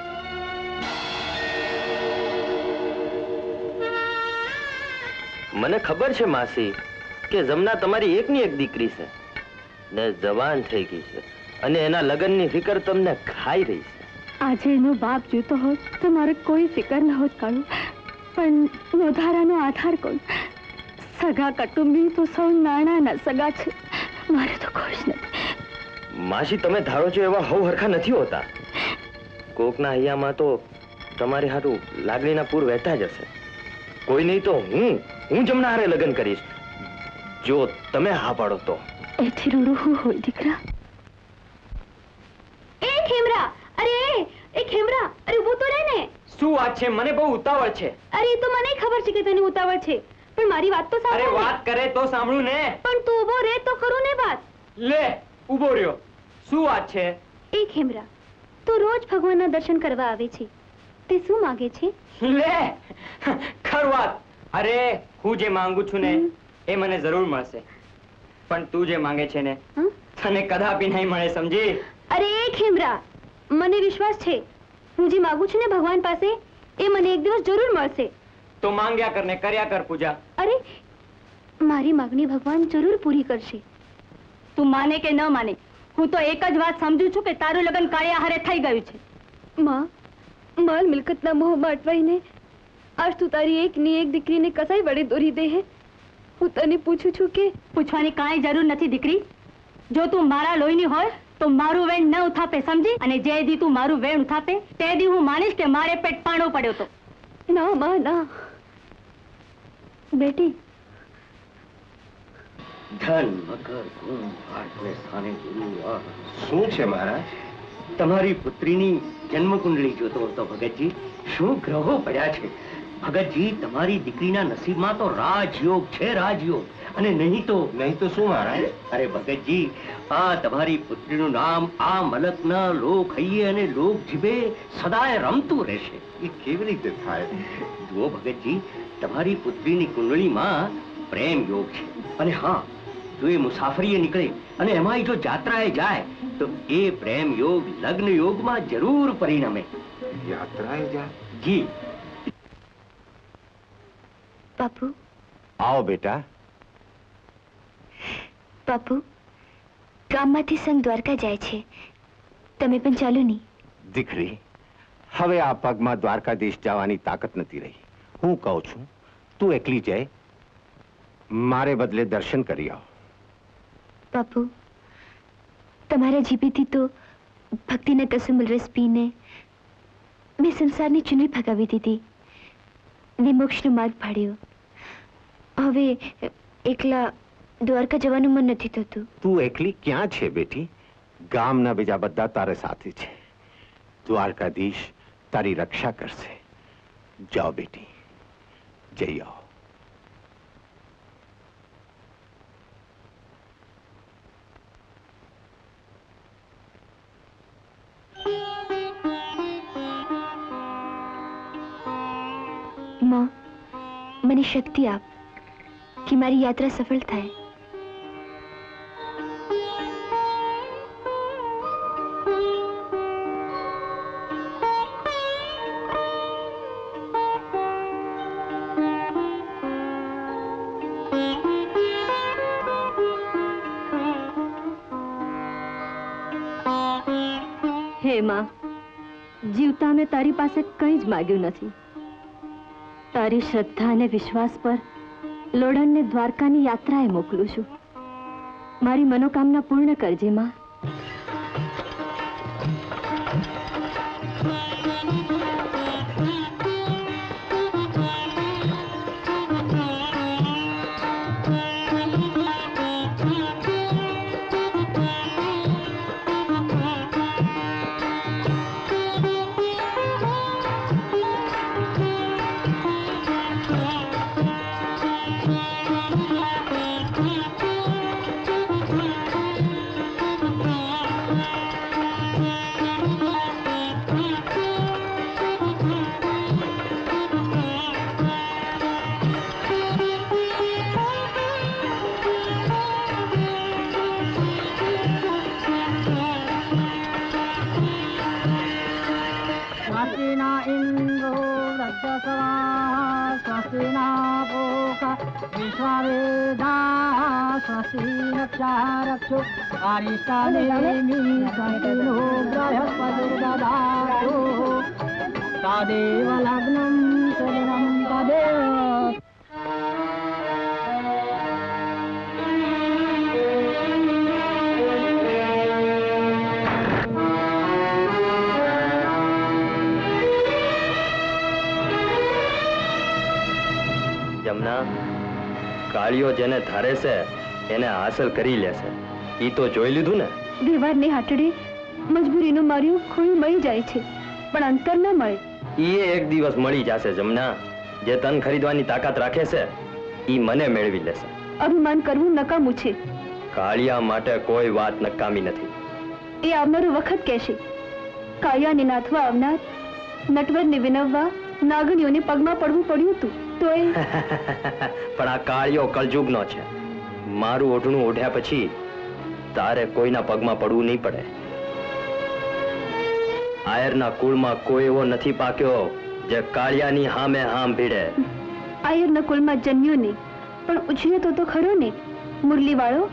મને ખબર છે માસી કે જમના તમારી એકની એક દીકરી છે ને જવાન થઈ ગઈ છે અને એના લગ્નની ફિકર તમને ખાઈ રહી છે. આજે એનો બાપ જોતો હોત તો મારે કોઈ ફિકર ન હોત કાઢું, પણ વધારાનો આધાર કોણ? સગા કુટુંબી તો સૌ નાણાના સગા છે. મારે તો ખુશ નથી. માસી, તમે ધારો છો એવા હવ હરખા નથી હોતા. કોકના હૈયામાં તો તમારી હારું લાગણીના પૂર વહેતા જ હશે. કોઈ નહીં તો હું જમના હારે લગ્ન કરીશ, જો તમે હા પાડો તો. એથી રૂડું હું હોય દીકરા? એ ખેમરા, અરે એ ખેમરા, અરે ઊભો તો રહે ને. શું વાત છે? મને બહુ ઉતાવળ છે. અરે એ તો મને ખબર છે કે તને ઉતાવળ છે, પણ મારી વાત તો સાંભળ. અરે વાત કરે તો સાંભળું ને. પણ તું ઊભો રહે તો કરું ને વાત. લે, ઊભો રહ્યો. શું વાત છે? એ ખેમરા, તું રોજ ભગવાનના દર્શન કરવા આવે છે, તે શું માંગે છે? લે, ખર વાત. અરે હું જે માંગુ છું ને એ મને જરૂર મળશે, પણ તું જે માંગે છે ને તને કદાપી નહીં મળે, સમજી? અરે એ ખેમરા, મને વિશ્વાસ છે હું જે માંગુ છું ને ભગવાન પાસે એ મને એક દિવસ જરૂર મળશે. તો માંગ્યા કર ને કર્યા કર પૂજા. અરે મારી માંગણી ભગવાન જરૂર પૂરી કરશે. તું માને કે ન માને, હું તો એક જ વાત સમજુ છું કે તારું લગ્ન કાળિયા હારે થઈ ગયું છે. માં, માલ મિલકતના મોહમાં અટવાઈને આજ તું તારી એકની એક દીકરીને કસાઈ વડે દોરી દે હે. હું તને પૂછું છું કે પૂછવાની કાંઈ જરૂર નથી દીકરી. જો તું મારા લોહીની હોય તો મારું વેણ ન ઉથાપે, સમજી? અને જે દી તું મારું વેણ ઉથાપે તે દી હું માનીશ કે મારે પેટ પાણો પડ્યો તો. ના માં, ના. બેટી, ધન મકર કુંભ આઠને સ્થાને ગુરુ. શું છે મહારાજ? તમારી પુત્રીની જન્મકુંડળી જોતો હતો ભગતજી. શું ગ્રહો પડ્યા છે ભગતજી! તમારી દીકરીના નસીબમાં તો રાજયોગ છે, રાજયોગ. અને નહીં તો શું મહારાજ? અરે ભગતજી, આ તમારી પુત્રીનું નામ આ મલકના લોક હૈયે અને લોક જીભે સદાય રમતું રહેશે. એ કેવી રીતે થાય? જુઓ ભગતજી, તમારી પુત્રીની કુંડળીમાં પ્રેમ યોગ છે. અને હા, જો એ મુસાફરીએ નીકળે અને એમાં જો જાત્રાએ જાય તો એ પ્રેમ યોગ લગ્ન યોગમાં જરૂર પરિણમે. યાત્રાએ જાય? જી. બાપુ. આવો બેટા. બાપુ, ગામમાંથી સંઘ દ્વારકા જાય છે, તમે પણ ચાલો નહીં? દીકરી, હવે આ પગમાં દ્વારકાધીશ જવાની તાકાત નથી રહી. હું કહું છું તું એકલી જાય, મારે બદલે દર્શન કરી આવો. બાપુ, તમારા જીભેથી તો ભક્તિના કસુમલ રસ પીને મેં સંસારની ચૂંટણી ભગાવી દીધી ને મોક્ષનો માર્ગ ભાડ્યો. હવે એકલા દ્વારકા જવાનું મન નથી થતું. તું એકલી ક્યાં છે બેટી? ગામના બીજા બધા તારે સાથી છે. દ્વારકાધીશ તારી રક્ષા કરશે. જાઓ બેટી, જઈ આવો. માં, મને શક્તિ આપ કે મારી યાત્રા સફળ થાય. હે માં, જીવતા મેં તારી પાસે કંઈ જ માગ્યું નથી. તારી શ્રદ્ધા અને વિશ્વાસ પર લોડનને દ્વારકાની યાત્રાએ મોકલું છું. મારી મનોકામના પૂર્ણ કરજે માં. જમના, કાળિયો જેને ધારે છે એને હાંસલ કરી લેશે. ઈ તો જોઈ લીધું ને. વ્યવહારની હાટડી મજબૂરીનું માર્યું ખોયું મળી જાય છે, પણ અંતર ન મળે. ઈ એક દિવસ મળી જશે જમના. જે તન ખરીદવાની તાકાત રાખે છે ઈ મને મેળવી લેશે. અભિમાન કરવું નકામું છે. કાળિયા માટે કોઈ વાત નકામી નથી. એ આવનારો વખત કહેશે. કાળિયાને નાથવા આવનાર નટવરને વિનવવા નાગણીઓને પગમાં પડવું પડ્યું હતું તો એ પણ આ કાળિયો કળજુગનો છે. મારું ઓઢણું ઓઢ્યા પછી તારે કોઈના પગમાં પડવું નહીં પડે. આયરના કુળમાં કોઈ એવો નથી પાક્યો જે કાળિયાની હામે હામ ભીડે. આયરના કુળમાં જન્મ્યો નહીં, પણ ઉછર્યો તો ખરો ને મુરલી વાળો.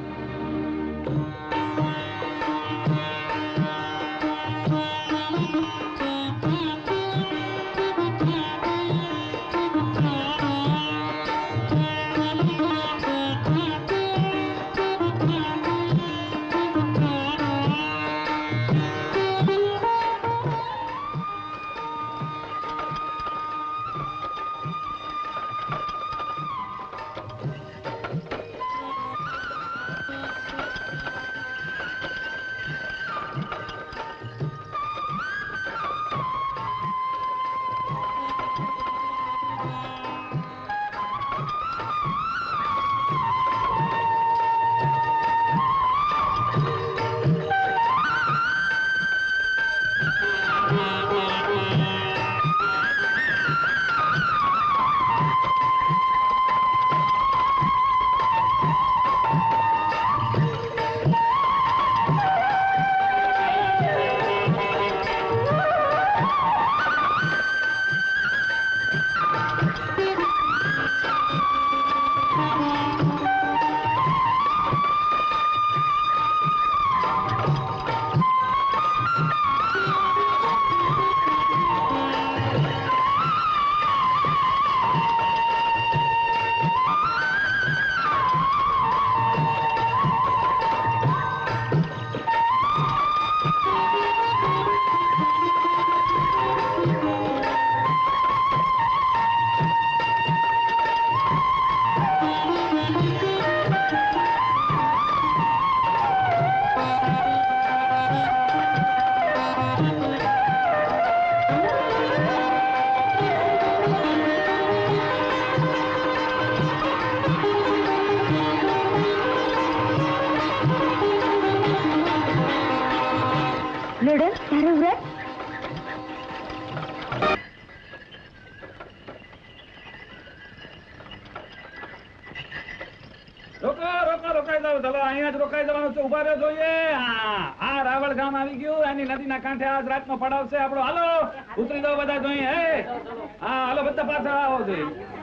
કાંઠે આજ રાતનો પડાવ છે આપણો. હાલો ઉતરી દો બધા જોઈએ. હા હાલો બધા પાછા આવો જોઈએ.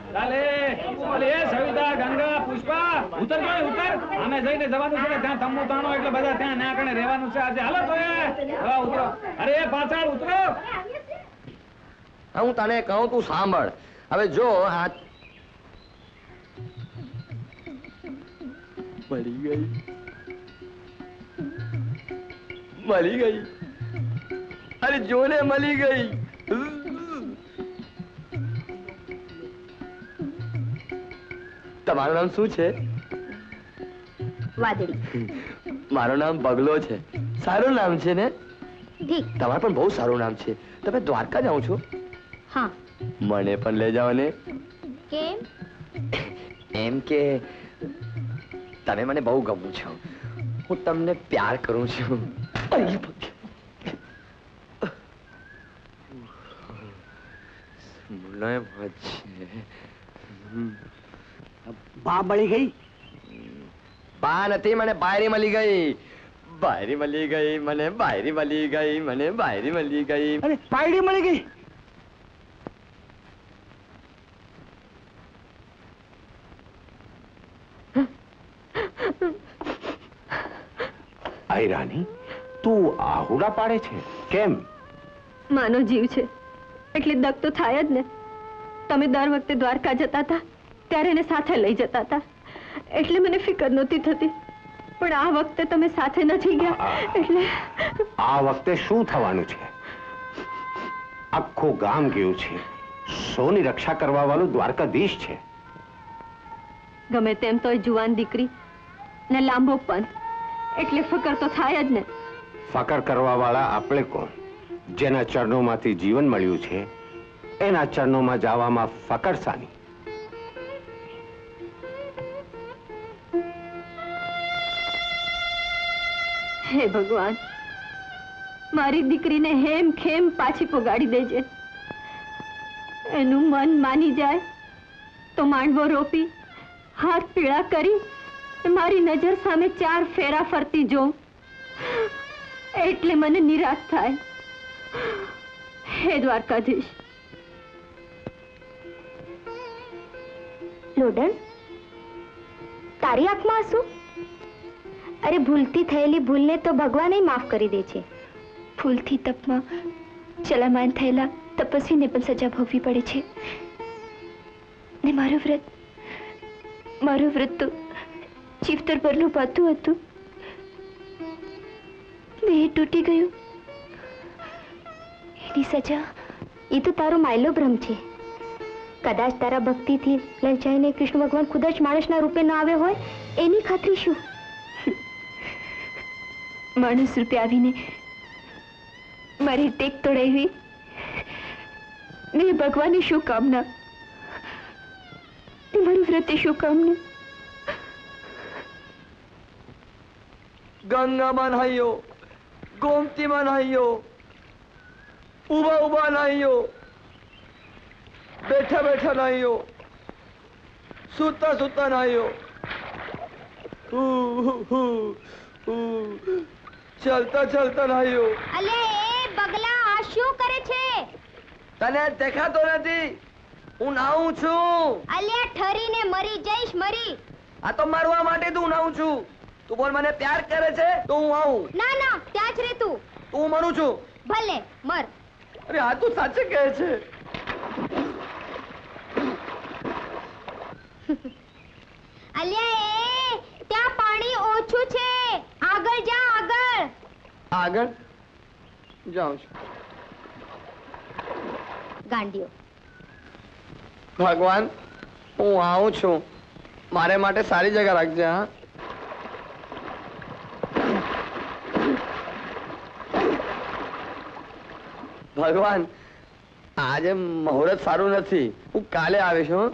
ચાલે ઓલે સવિતા ગંગા પુષ્પા ઉતર ભાઈ ઉતર અમે જઈને જવાનું છે ત્યાં તંબુ તાણો એટલે બધા ત્યાં ના કણે રહેવાનું છે આજે હાલો તો હા ઉતરો અરે પાછળ ઉતરો હું તને કહું તું સાંભળ હવે જો આ મળી ગઈ અરે જોને મળી ગઈ તમારું નામ શું છે વાદળી મારું નામ બગલો છે સારું નામ છે ને ઠીક તમારું પણ બહુ સારું નામ છે તમે દ્વારકા જાઓ છો હા મને પણ લઈ જાઓ ને કેમ એમ કે તમે મને બહુ ગમું છો હું તમને પ્યાર કરું છું બા મળી ગઈ બા નથી મને બાયરી મળી ગઈ બાયરી મળી ગઈ મને બાયરી મળી ગઈ મને બાયરી મળી ગઈ અરે બાયડી મળી ગઈ આઈ રાની તું આહુડા પાડે છે કેમ માનો જીવ છે એટલે દગ તો થાય જ ને તમે દર વખતે દ્વારકા જતા હતા ત્યારે એને સાથે લઈ જતા હતા એટલે મને ફિકર નહોતી થતી પણ આ વખતે તમે સાથે નથી ગયા એટલે આ વખતે શું થવાનું છે આખું ગામ ગયું છે સોની રક્ષા કરવા વાળું દ્વારકાધીશ છે ગમે તેમ તોય જુવાન દીકરી ને લાંબો પણ એટલે ફકર તો થાય જ ને ફકર કરવા વાળા આપણે કોણ જેના ચરણોમાંથી જીવન મળ્યું છે એના ચરણોમાં જવામાં ફકર સાની હે ભગવાન મારી દીકરીને હેમ ખેમ પાછી પોગાડી દેજે એનું મન માની જાય તો માંડવો રોપી હાથ પીળા કરી મારી નજર સામે 4 ફેરા ફરતી જોઉં એટલે મને નિરાશ થાય હે દ્વારકાધીશ લોડન તારી આંખમાં આંસુ અરે ભૂલથી થયેલી ભૂલને તો ભગવાન માફ કરી દે છે ભૂલથી તપમાં ચલામાન થયેલા તપસ્વીને પણ સજા ભોગવી પડે છે ને મારું વ્રત તો ચીફતર પરનું પાતું હતું ને એ તૂટી ગયું એની સજા એ તો તારો માયલો ભ્રમ છે કદાચ તારા ભક્તિથી લલચાઈને કૃષ્ણ ભગવાન ખુદ જ માણસના રૂપે ન આવ્યો હોય એની ખાતરી શું માણસ રૂપે આવીને મારી ટેક તોડાવી ને ભગવાનની શું કામના ને મારું વ્રતે શું કામના ગંગામાં નાહ્યો ગોમતીમાં નાહ્યો ઉભા ઉભા નાહ્યો બેઠા બેઠા નાહ્યો સૂતા સૂતા નાહ્યો ચાલતા ચાલતા નાહ્યો અલે એ બગલા આ શું કરે છે તને દેખાતો નથી હું નાહું છું અલ્યા ઠરીને મરી જઈશ મરી આ તો મરવા માટે તું નાહું છું તું બોલ મને પ્યાર કરે છે તો હું આવું ના ના ત્યાં જ રે તું હું મરું છું ભલે મર અરે આ તું સાચે કહે છે અલ્યા એ ત્યાં પાણી ઓછું છે આગળ જા આગળ આગળ જાઉં છું ગાંડિયો ભગવાન હું આવું છું મારે માટે સારી જગ્યા રાખજે હા ભગવાન આજે મુહૂર્ત સારું નથી હું કાલે આવીશ હું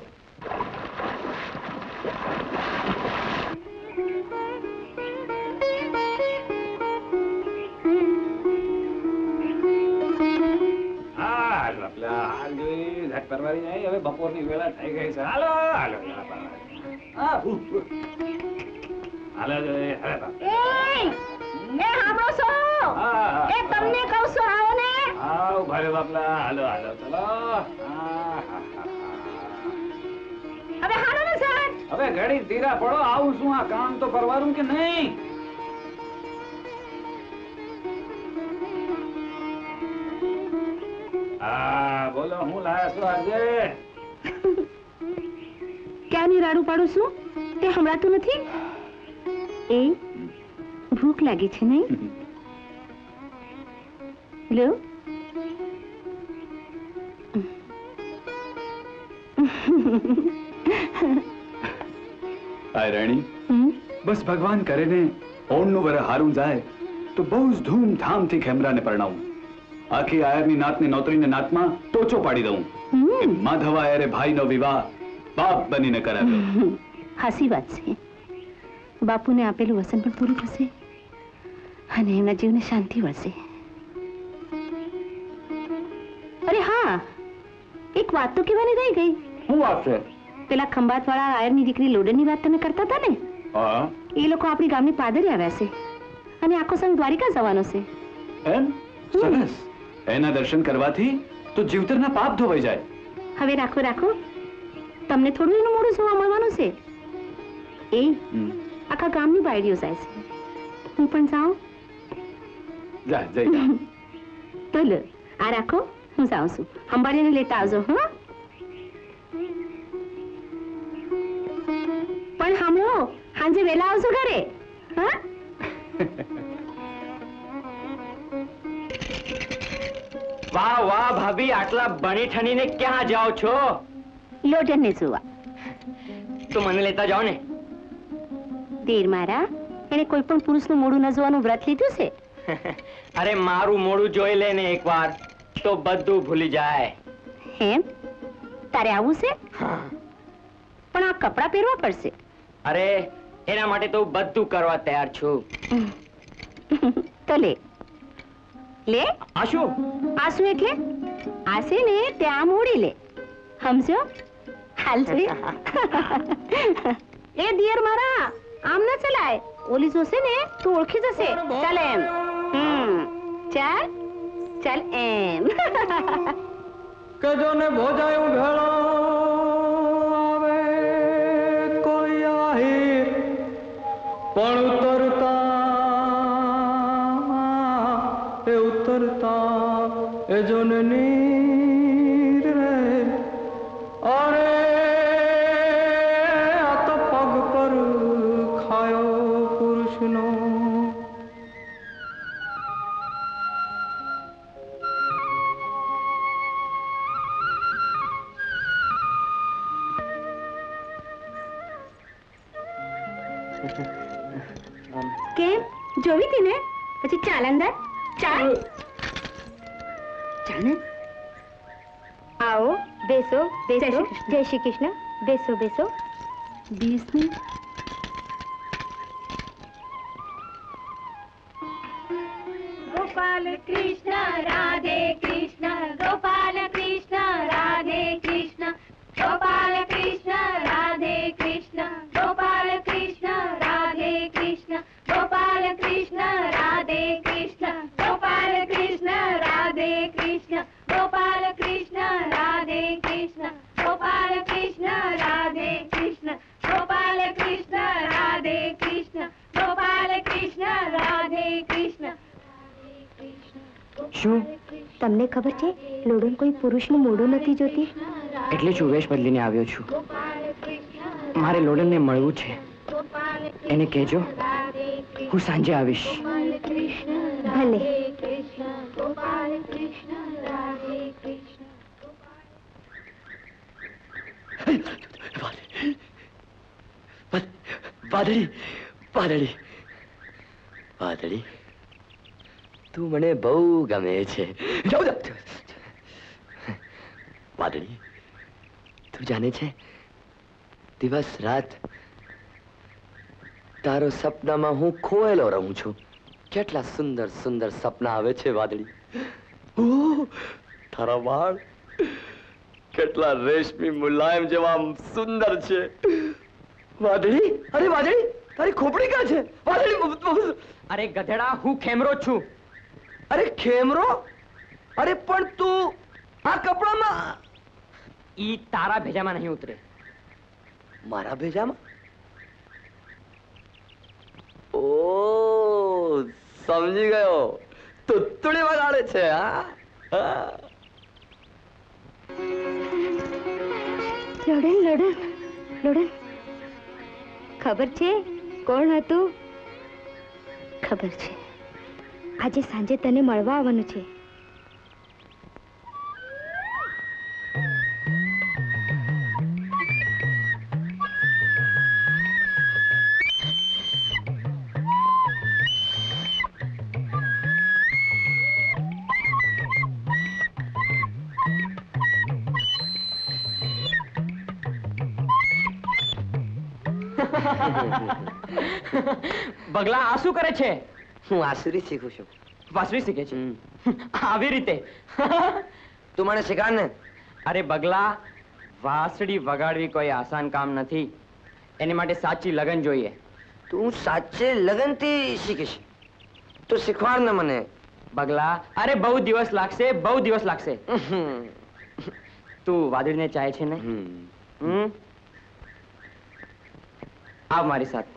હવે બપોરની વેળા થઈ ગઈ છે હાલો હાલો હાલો એ હામો છો એ તમને કહું છું આવો ને આવ ભાઈ બાપલા હાલો હાલો ચલો હવે હાલો ને સર. હવે ઘડી ધીરા પડો, આવું શું આ કામ તો કરવાનું કે નહીં? હા બોલો, હું લાયા છું આજે? ક્યાંની રાડું પાડું છું તે હમણાં નથી. એ ભૂખ લાગી છે નહીં? લો. આય રાણી, બસ ભગવાન કરે ને ઓણનું વર હારું જાય તો બહુ જ ધૂમધામથી ખેમરાને પરણાવું. આખી આયરની નાતની નોતરીને નાતમાં ટોચો પાડી દઉં કે માધવ આયરે ભાઈનો વિવાહ બાપ બનીને કરાવ્યો. હાસી વાત છે. બાપુને આપેલું વસન પણ પૂરું થશે અને એમના જીવને શાંતિ મળશે. અરે હા, એક વાત તો કહેવાની રહી ગઈ. શું વાત છે? પેલા ખંભાત વાળા આયરની દીકરી લોડનની વાત તમે કરતા હતા ને? હા. એ લોકો આપણી ગામની પાદરે આવ્યા છે અને આખો સંગ દ્વારિકા જવાનો છે. એમ? સરસ. એના દર્શન કરવાથી તો જીવતરના પાપ ધોવાઈ જાય. હવે રાખો રાખો, તમને થોડું એનું મોડું જોવા મળવાનું છે. એ આખા ગામની બાયડીઓ જાય છે. હું પણ જાઉં? જા જઈ જા. તો લો, આ રાખો, હું જાઉં છું. અંબાડીને લેતા આવજો. હા, પણ સાંભળો, સાંજે વહેલા આવજો ઘરે. હા. વાહ વાહ ભાભી, આટલા ભણી ઠણીને ક્યાં જાઓ છો? લોડનને જોવા. તો મને લેતા જાઓ ને. દેર મારા, એને કોઈ પણ પુરુષનું મોઢું ન જોવાનું વ્રત લીધું છે. અરે મારું મોઢું જોઈ લે ને એકવાર તો બધું ભૂલી જાય. એમ? તારે આવું છે? પણ આ કપડાં પહેરવા પડશે. અરે એના માટે તો બધું કરવા તૈયાર છું. તો લે લે. આ શું? આ શું એટલે? આ છે ને તે આમ ઓળી લે, સમજો? હાલ છે. એ દિયર મારા, આમ ન ચલાય. ઓલી જોશે ને તું ઓળખી જશે. ચાલ એમ. ચાલ ચાલ એમ. કજો ને ભોજાયું ભેળો આવે કોઈ આહિર પણ ઉતરતા એ જોને નીર રે. અરે આ તો પગ પર ખાયો પુરુષનો. કેમ જોવી હતી ને? પછી ચાલ અંદર. ચાલ ચાલ ને. आओ बेसो बेसो. जय श्री कृष्ण. बेसो बेसो. बीस में गोपाल कृष्ण राधे कृष्ण, गोपाल कृष्ण राधे कृष्ण, गोपाल कृष्ण राधे कृष्ण, गोपाल कृष्ण राधे कृष्ण, गोपाल कृष्ण राधे कृष्ण, गोपाल कृष्ण राधे कृष्ण, गोपाल कृष्ण राधे कृष्ण, गोपाल कृष्ण राधे कृष्ण, गोपाल कृष्ण राधे कृष्ण, गोपाल कृष्ण राधे कृष्ण. શું તમને ખબર છે લોડન કોઈ પુરુષનું મોઢું નથી જોતી? એટલે જ હું વેશ બદલીને આવ્યો છું. મારે લોડનને મળવું છે. એને કહેજો હું સાંજે આવીશ. ભલે. વાદળી વાદળી વાદળી, તું મને બહુ ગમે છે. વાદળી, તું જાણે છે દિવસ રાત તારો સપનામાં હું ખોયેલો રહું છું. કેટલા સુંદર સુંદર સપના આવે છે વાદળી. તારા વાળ કેટલા રેશમી મુલાયમ જેવા સુંદર છે વાદળી. અરે વાદળી, તારી ખોપડી ક્યાં છે વાદળી? અરે ગધેડા, હું ખેમરો છું. અરે ખેમરો? અરે પણ તું આ કપડામાં? ઈ તારા ભેજામાં નહીં ઉતરે. મારા ભેજામાં? ઓ સમજી ગયો, તુત્તુડી વગાડે છે. હા લોડન લોડન લોડન, ખબર છે કોણ હતું? ખબર છે, આજે સાંજે તને મળવા આવવાનું છે. બગલા આ શું કરે છે? હું આશરી શીખું છું. વાંસળી શીખે છે? આવી રીતે? તું મને શીખવાડ ને. અરે બગલા, વાંસળી વગાડવી કોઈ આસાન કામ નથી. એની માટે સાચી લગન જોઈએ. તું સાચે લગનથી શીખીશ? તું શીખવાડ ને મને. બગલા, અરે બહુ દિવસ લાગશે, બહુ દિવસ લાગશે. તું વાદળીને ચાહે છે ને? આવ મારી સાથે.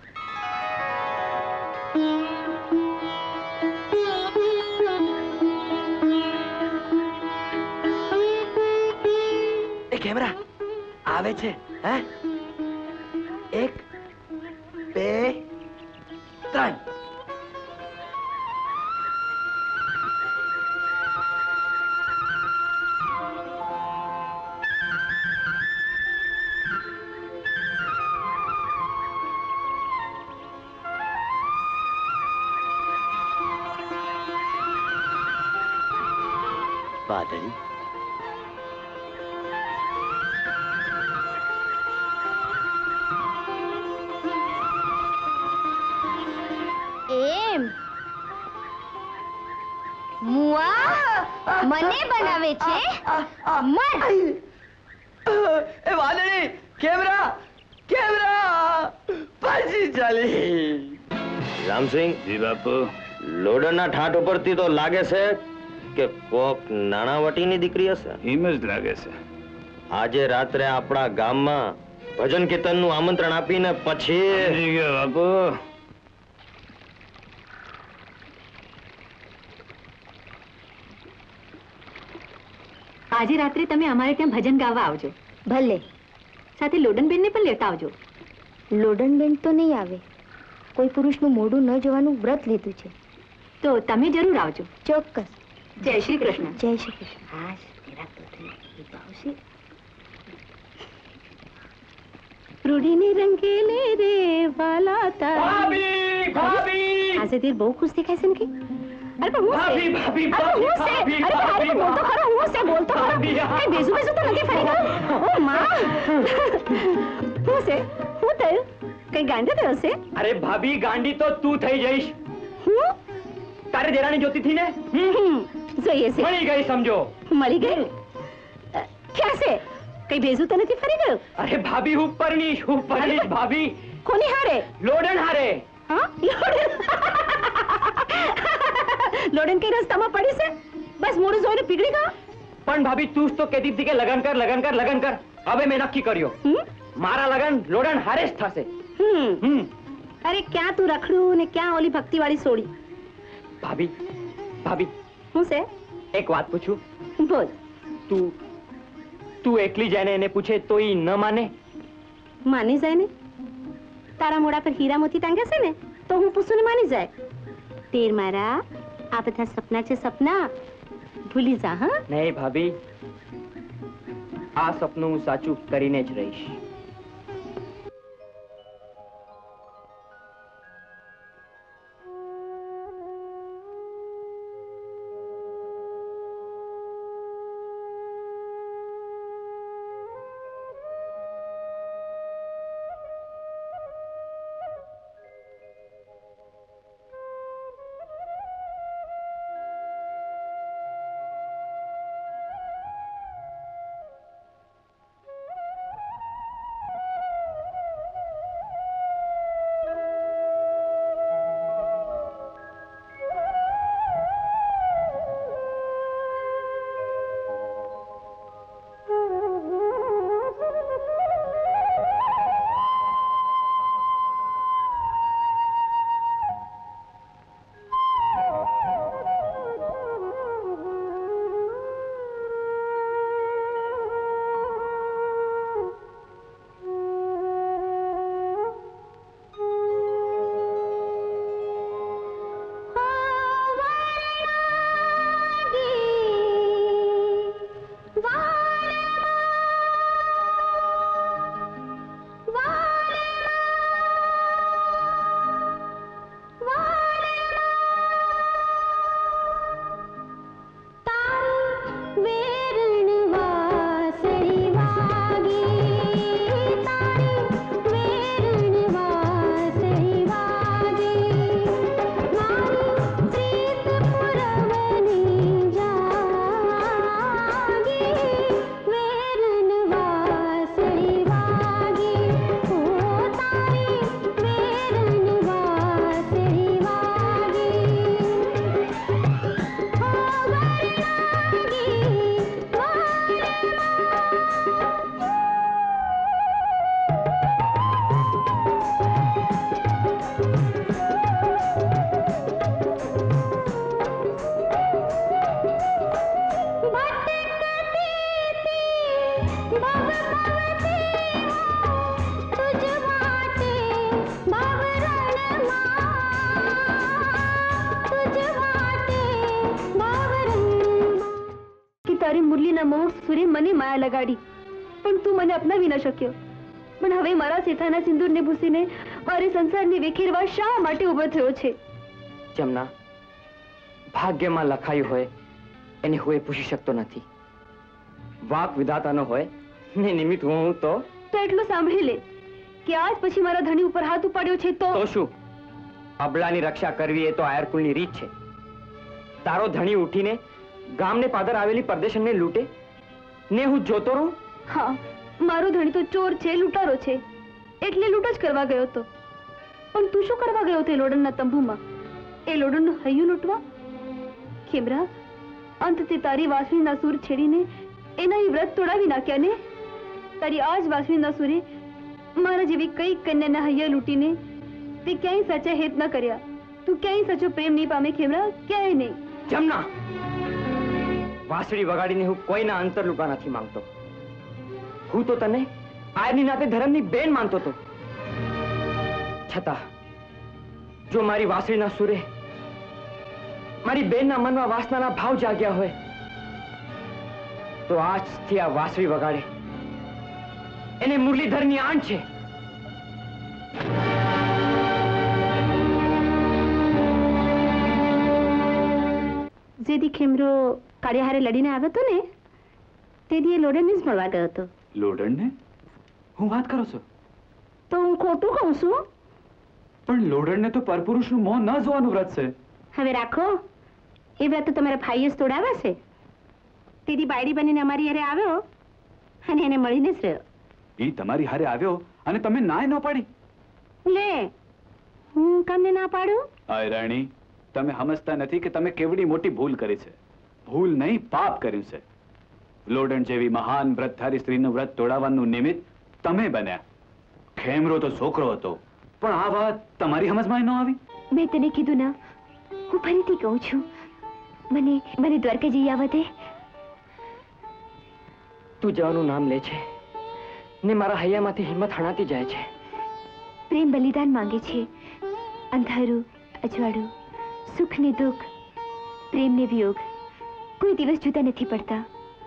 એ કેમેરા આવે છે. હે, 1 2 3. વાદળી, એમ મુઆ મને બનાવે છે મન. એ વાદળી, કેમેરા કેમેરા પાછી ચાલી. રામસિંહ. જી બાપુ. લોડરના ઠાઠ ઉપરથી તો લાગે છે કે કોક નાણાવટીની દીકરી હશે. એમ જ લાગે છે. આજે રાત્રે આપણા ગામમાં ભજન કીર્તનનું આમંત્રણ આપીને પછી બાપુ. આજે રાત્રે તમે અમારે ત્યાં ભજન ગાવા આવજો. ભલે. સાથે લોડનબેનને પણ લેતા આવજો. લોડનબેન તો નહીં આવે, કોઈ પુરુષનું મોઢું ન જોવાનું વ્રત લીધું છે. તો તમે જરૂર આવજો. ચોક્કસ. જય શ્રી કૃષ્ણ. જય શ્રી કૃષ્ણ. રૂડીને રંગેલે રે વાલા ભાભી, ભાભી. આજે તે બહુ ખુશ દેખાય છે ને કે? અરે પણ હું ભાભી, ભાભી, અરે હું છે. ભાભી, અરે ભાભી, બોલ તો ખરો, હું છે, બોલ તો ખરો. ભાભી, કઈ બેસું બેસું તો નથી ફરી ગયો. ઓ માં. હું છે? હું થયું? કઈ ગાંડો થયો છે? અરે ભાભી, ગાંડી તો તું થઈ જઈશ. હું તારે દેરાણી જોતી થી ને? જોઈએ છે. મળી ગઈ સમજો. મળી ગઈ? ક્યાં છે? કઈ ભેજું તો નથી ફરી ગયું? અરે ભાભી, ઉપરની ભાભી. કોની હારે? લોડન હારે. હા, લોડન કઈ રસ્તામાં પડી છે? બસ મોડું જોઈને પીગળી ગયો. પણ ભાભી, તું જ તો કહેતી હતી કે લગન કર, લગન કર, લગન કર. હવે મેં નક્કી કર્યો, મારા લગન લોડન હારે જ થશે. અરે ક્યાં તું રખડું ને ક્યાં ઓલી ભક્તિવાળી સોડી. ભાભી, ભાભી. શું છે? એક વાત પૂછું? બોલ. તું એકલી જઈને એને પૂછે તો ઈ ન માને? માની જાય ને. તારા મોઢા પર હીરા મોતી ટાંગ્યા છે ને, તો હું પૂછું ને માની જાય. તેર મારા, આ બધા સપના છે, સપના ભૂલી જા. હા નહીં ભાભી, આ સપનું હું સાચું કરીને જ રહીશ. તારી મુરલીના મોહક સુરે મને માયા લગાડી, પણ તું મને અપનાવી ન શક્યો. પણ હવે મારા સેથાના સિંદૂરને ભૂસીને મારે સંસારને વિખેરવા શા માટે ઊભો થયો છે? જમના, ભાગ્યમાં લખાયું હોય એને હું પૂછી શકતો નથી. વાક વિધાતાનો હોય ને નિમિત્ત હું તો એટલું સાંભળી લે કે આજ પછી મારા ધણી ઉપર હાથ ઉપાડ્યો છે તો શું? અબળાની રક્ષા કરવી એ તો આયરકુળની રીત છે. તારો ધણી ઉઠીને ગામને પાદર આવેલી પરદેશનને લૂંટે ને હું જોતો રહું? હા, મારો ધણી તો ચોર છે, લૂંટારો છે, એટલે લૂંટ જ કરવા ગયો હતો. પણ તું શું કરવા ગયો તે લોડનના તંબુમાં? એ લોડનનું હૈયું લૂંટવા? ખેમરા, અંતે તારી વાસણીના સૂર છેડીને એના વ્રત તોડાવી નાખ્યા ને? તારી આજ વાસણીના સૂરે મારા જેવી કઈ કન્યાના હૈયા લૂંટીને તે ક્યાંય સાચા હેત ન કર્યા. તું ક્યાંય સાચો પ્રેમ નહીં પામે ખેમરા, ક્યાંય નહીં. જમના, વાસળી વગાડીને હું કોઈના અંતર લૂંટવા નથી માંગતો. હું તો તને આયરની નાતે ધર્મની બેન માનતો હતો. છતાં જો મારી વાસળીના સુરે મારી બેનના મનમાં વાસનાના ભાવ જાગ્યા હોય તો આજથી આ વાસળી વગાડે એને મુરલીધરની આણ છે. જેથી ખેમરો કાળિયાહારે લડીને આવ્યો હતો ને તેથી એ લોડનને જ મળવા ગયો હતો. લોડનને? હું વાત કરો છો? તો હું ખોટું કહું છું? પણ લોડનને તો પરપુરુષનું મોં ન જોવાનું વ્રત છે. હવે રાખો, એ વ્રત તો તમારા ભાઈએ જ તોડાવ્યા છે. તેથી બાયડી બનીને અમારી હારે આવ્યો અને એને મળીને જ રહ્યો. એ તમારી હારે આવ્યો અને તમે નાય ન પાડી? લે, હું તમને ના પાડું? આય રાણી, તમે સમજતા નથી કે તમે કેવડી મોટી ભૂલ કરી છે. ભૂલ નહીં, પાપ કર્યું છે. લોડન જેવી મહાન વ્રતધારી સ્ત્રીનું વ્રત તોડાવવાનું નિમિત્ત તમે બન્યા. ખેમરો તો છોકરો હતો, પણ આ વાત તમારી સમજમાં ન આવી. મેં તને કીધું ના, હું ફરીથી કહું છું, મને દ્વારકા જઈ આવવા દે. તું જવાનું નામ લે છે ને મારા હૈયામાંથી હિંમત હણાતી જાય છે. પ્રેમ બલિદાન માંગે છે. અંધારું, અજવાળું, સુખ ને દુઃખ, પ્રેમ ને વિયોગ કોઈ દિવસ જુદા નથી પડતા.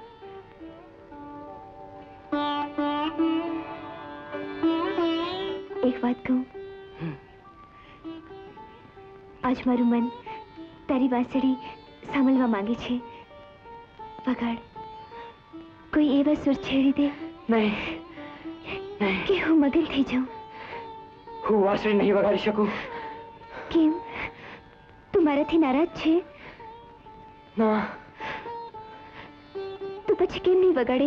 એક વાત કહું, આજ મારું મન તારી વાંસળી સાંભળવા માંગે છે. વગાડ, કોઈ એવા સુર છેડી દે નહીં કે હું મગન થઈ જાઉં. હું વાંસળી નહીં વગાડી શકું. કેમ? તું મારાથી નારાજ છે? ના. તો પછી કેમ નહીં વગાડે?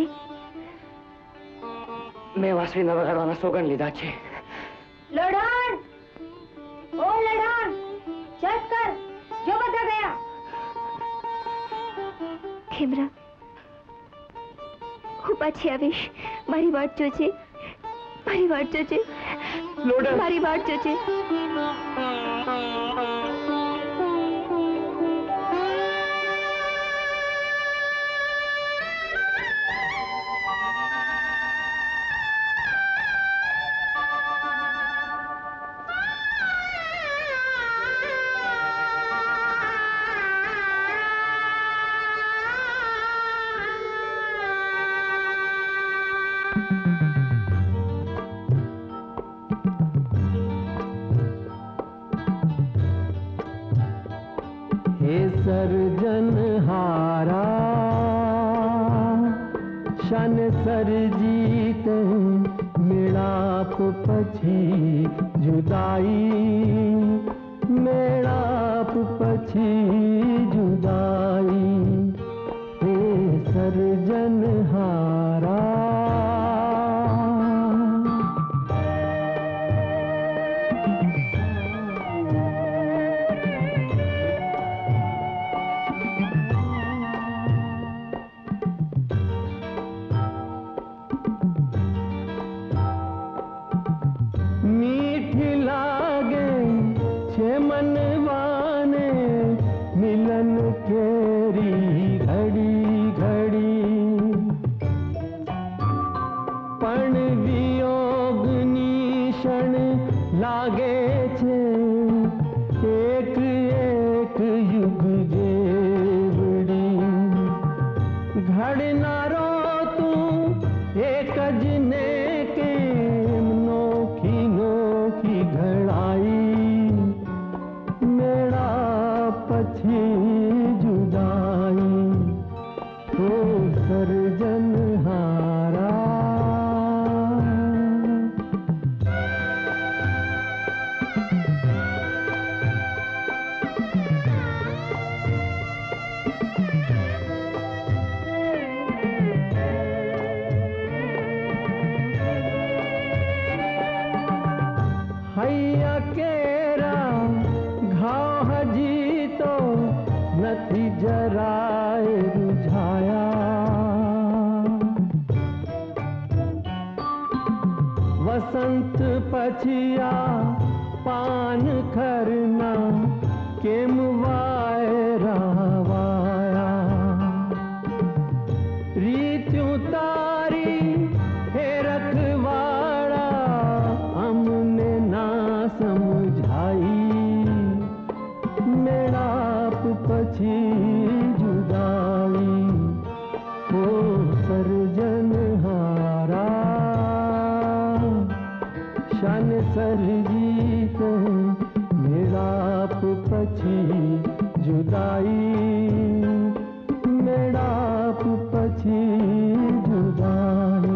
મેં વાંસળી ન વગાડવાના સોગંદ લીધા છે. લડણ, ઓ લડણ, ચટ કર, જો બધા ગયા. ખેમરા, હું પાછી આવીશ. મારી વાટ જોજે, મારી વાટ જોજે. લોડન, મારી વાટ જોજે. सर्जनहारा शन सर्जीते मेळाप पछी जुदाई, मेळाप पछी जुदाई. हे सर्जनहारा घड़ पछी जुदाई हो सर्जनहारा। हैया केरा घाव हजी तो नथी जराए रुझाया। वसंत पछिया पान खरना केम वाए रहवाया। रीत्यूं तारी हे रखवाड़ा हमने ना समझाई। मेड़ाप पछी जुदाई हो सर्जनहारा। शान सरजीत मेड़ाप पछी जुदाई। मेड़ाप पछी जुदाई।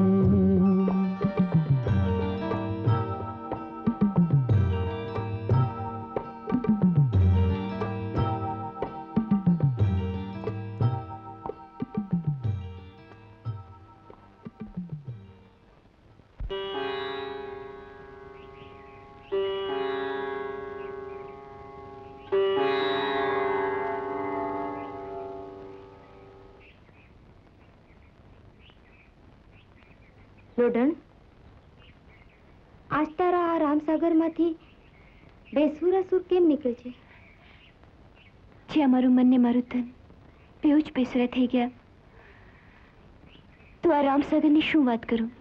લોડણ, આજ તારા આ રામસાગરમાંથી બેસુરા સુર કેમ નીકળે છે? જે અમારું મન ને મારું તન બેઉ જ બેસુરા થઈ ગયા, તો આ રામસાગરની શું વાત કરું?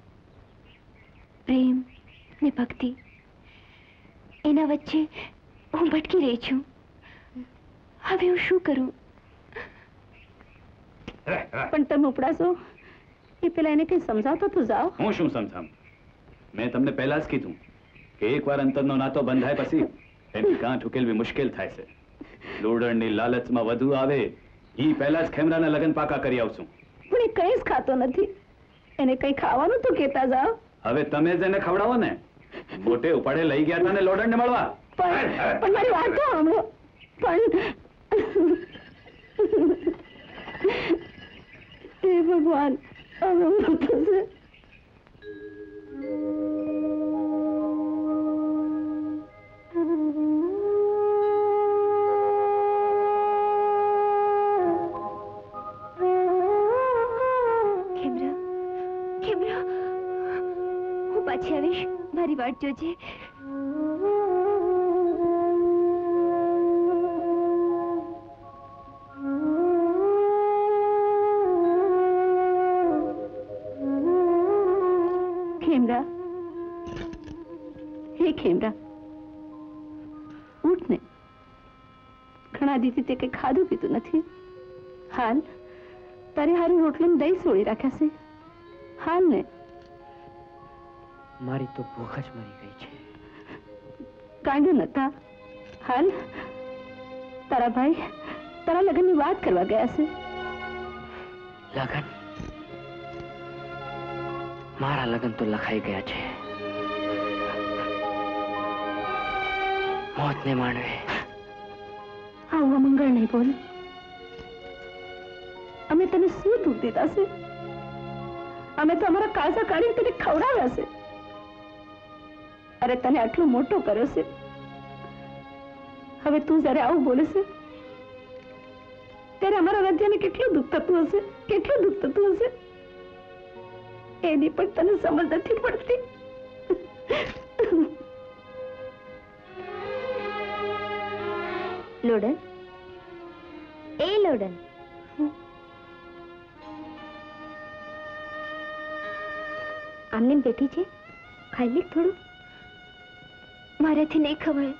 પ્રેમ ને ભક્તિ એના વચ્ચે હું ભટકી રહી છું. હવે હું શું કરું? પણ તમે ઉપડાશો એ પેલા એને કઈ સમજાવતો તો જાઓ. હું શું સમજાવું? મેં તમને પહેલા જ કીધું કે એકવાર અંતરનો નાતો બંધાય પછી એની ગાંઠ ઉકેલવી મુશ્કેલ થાય છે. લોડણની લાલચમાં વધુ આવે ઈ પહેલા જ ખેમરાના લગન પાકા કરી આવશું. પણ એ કઈ જ ખાતો નથી. એને કઈ ખાવાનું તો કહેતા જાઓ. હવે તમે જ એને ખવડાવો ને. મોટે ઉપાડે લઈ ગયા હતા ને લોડણને મળવા. પણ મારી વાત તો સાંભળો. પણ હે ભગવાન, હવે હું થશે. હું પાછી આવીશ, મારી વાટ જોજે. ખેમરા, હે ખેમરા, ઉઠ ને. ઘણા દીથી તે કઈ ખાધું પીતું નથી. હાલ તારે હારું રોટલું દહીં સોળી રાખ્યા છે. હાલ ને. મારી તો ભૂખ જ મરી ગઈ છે. કાંડ્યું નતા. હાલ તારા ભાઈ તારા લગ્નની વાત કરવા ગયા છે. લગન? મારા લગન તો લખાઈ ગયા છે. મોતને માનવે. આવું અમંગળ નહીં બોલ. અમે તને શું દુઃખ દીધા છે? અમે તો અમારા કાળજા કાઢીને તને ખવડાવ્યા છે. અરે તને આટલો મોટો કર્યો છે. હવે તું જયારે આવું બોલે છે ત્યારે અમારા હૃદયને કેટલું દુઃખ થતું હશે, કેટલું દુઃખ થતું હશે. એની પણ તને સમજ નથી પડતી. લોડન, એ લોડન, આમને બેઠી છે, ખાઈ લે થોડું. મારાથી નહીં ખવાય.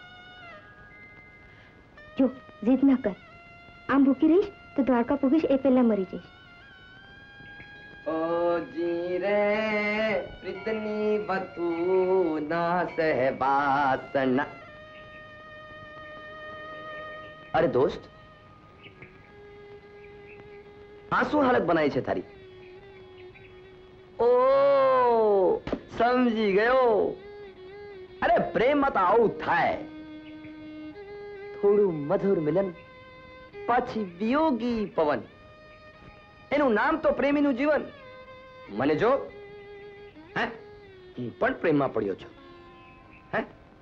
જો જીદ ના કર. આમ ભૂખી રહીશ તો દ્વારકા પૂગીશ એ પહેલા મરી જઈશ. ઓ જી રે પ્રીતની બતુ ના સહેબાસના. अरे दोस्त, आंसू हालत बनाई છે તારી. ઓ સમજી ગયો. અરે પ્રેમમાં તો આવું થાય. થોડું મધુર મિલન, પાછી વિયોગી પવન. એનું નામ તો પ્રેમીનું જીવન. મને જો, હે, હું પણ પ્રેમમાં પડ્યો છું. હે,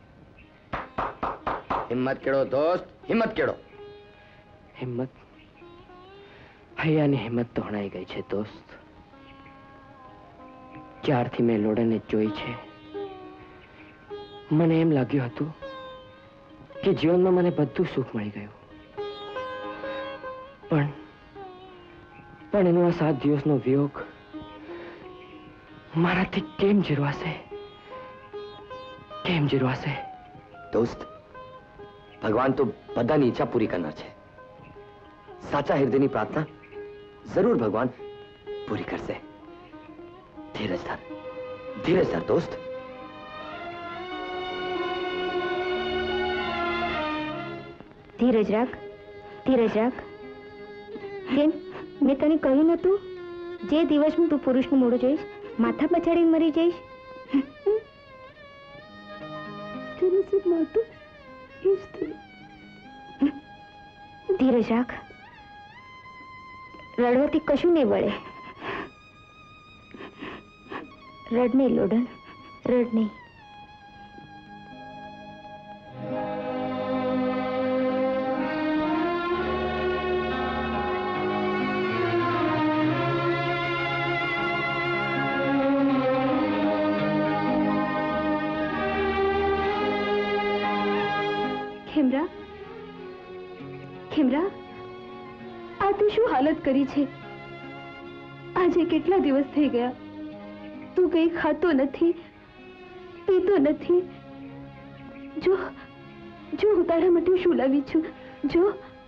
હિંમત કેળો દોસ્ત, હિંમત કેળો. હિંમત, હૈયાની હિંમત તો હણાઈ ગઈ છે દોસ્ત. જ્યારથી મેં લોડનને જોઈ છે, મને એમ લાગ્યું હતું કે જીવનમાં મને બધું સુખ મળી ગયું. પણ એનો આ 7 દિવસનો વિયોગ મારાથી કેમ જીરવાશે? કેમ જીરવાશે? દોસ્ત, ભગવાન તો બધાની ઈચ્છા પૂરી કરનાર છે. સાચા હૃદયની પ્રાર્થના જરૂર ભગવાન પૂરી કરશે. ધીરજ ધર દોસ્ત. ધીરજ રાખ, ધીરજ રાખ. કેમ મેં તને કહ્યું નતું જે દિવસમાં તું પુરુષનું મોઢું જોઈશ, માથા પછાડીને મરી જઈશ? ધીરજ રાખ. રડવાથી કશું નહીં વળે. રડ નહીં લોડન, રડ નહીં. ખેમરા, ખેમરા, આ તું શું હાલત કરી છે? આજે કેટલા દિવસ થઈ ગયા, તું કઈ ખાતો નથી, પીતો નથી. જો જો હું તારા માટે શું લાવી છું. જો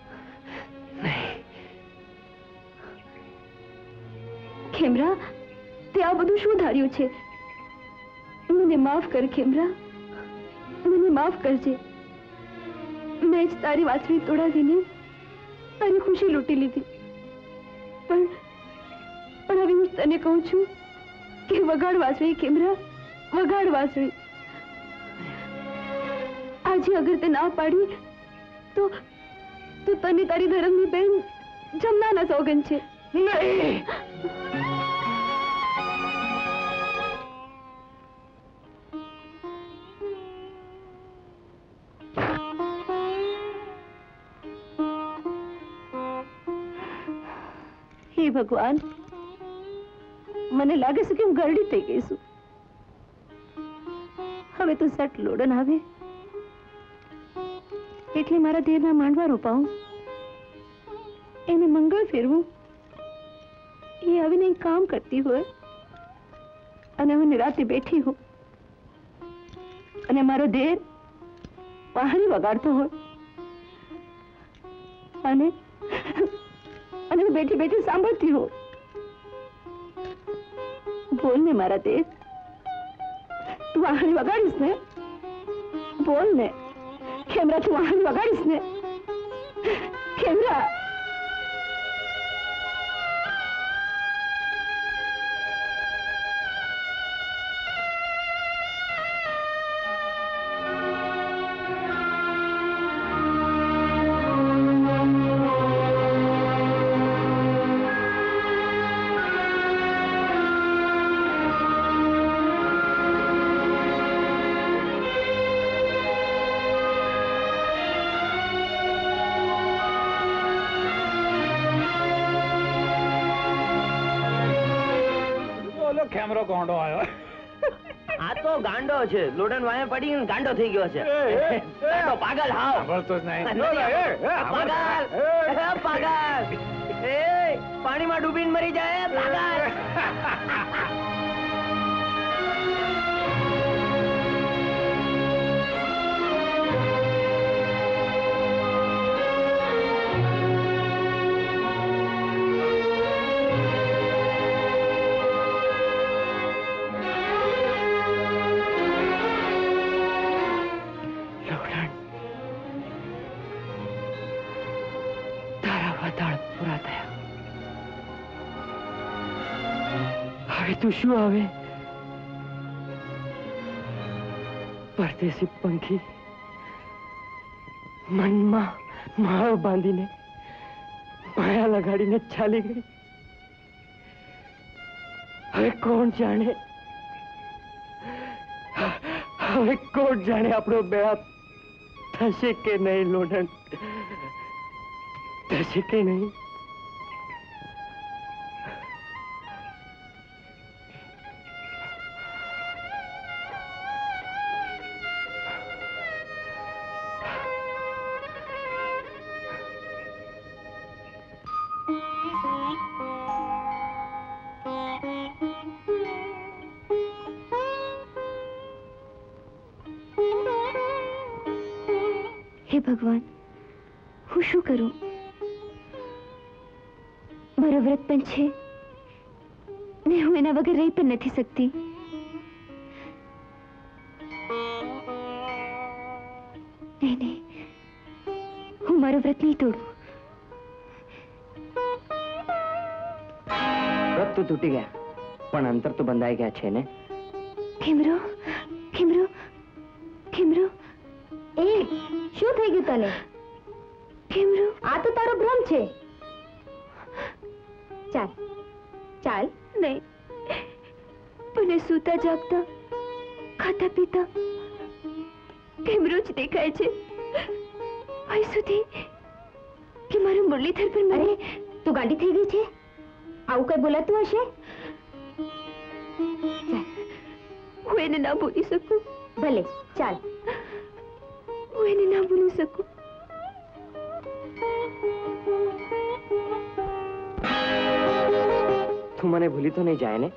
ખેમરા, તે આ બધું શું ધાર્યું છે? મને માફ કર ખેમરા, મને માફ કરજે. મેં જ તારી વાસળી તોડાવીને તારી ખુશી લૂંટી લીધી. પણ હવે હું તને કહું છું કે વગાડ વાસળી ખેમરા, વગાડ વાસળી. આજે અગર તે ના પાડી તો તને તારી ધર્મની બહેન જમનાના સોગન છે. નહીં. હે ભગવાન, મને લાગે છે કે હું ગરડી થઈ ગઈ છું. હવે તો સટ લોડન આવે એટલે મારા દેરના માંડવા રોપાવું, એને મંગળ ફેરવું. એ આવીને કામ કરતી હોય અને હું નિરાતે બેઠી હું અને મારો દેર વાહણી વગાડતો હોય અને હું બેઠી બેઠી સાંભળતી હો. બોલ ને મારા દેર, તું વાહણી વગાડીશ ને? બોલ ને ખેમરા, તું વાહણી વગાડીશ ને? ખેમરા, ખેમરો ગાંડો આવ્યો. આ તો ગાંડો છે. લોડન વાયા પડી ગાંડો થઈ ગયો છે. પાગલ હાવ. ખબરતો જ નહીં. પાગલ પાગલ, પાણીમાં ડૂબીને મરી જાય પાગલ. પાતાળ પૂરા થયા. હવે તું શું આવે? પરદેશી પંખી મનમાં માળો બાંધીને માયા લગાડીને ચાલી ગઈ. હવે કોણ જાણે આપણો બેડા થશે કે નહીં લોડન? થશે કે નહીં? હે ભગવાન, હું શું કરું? મારો વ્રત પણ છે ને હું એના વગર રહી પણ નથી શકતી. નહીં નહીં, હું મારું વ્રત નહીં તોડું. વ્રત તો તૂટી ગયા પણ અંતર તો બંધાઈ ગયા છે ને. ખીમરો, ખીમરો, ખીમરો, એ શું થઈ ગયું તને? ખીમરો, આ તો તારો ભ્રમ છે. ચાલ ચાલ. નહીં, મને સૂતા જાગતા ખાતા પીતા ખીમરો જ દેખાય છે. અહીં સુધી કે મારું મુરલીધર પણ અરે તું ગાંડી થઈ ગઈ છે? આવું કઈ બોલાતું હશે? ચાલ, હું એને ના ભૂલી શકું. ભલે ચાલ. હું એને ના ભૂલી શકું. તું મને ભૂલી તો નહીં જાય ને?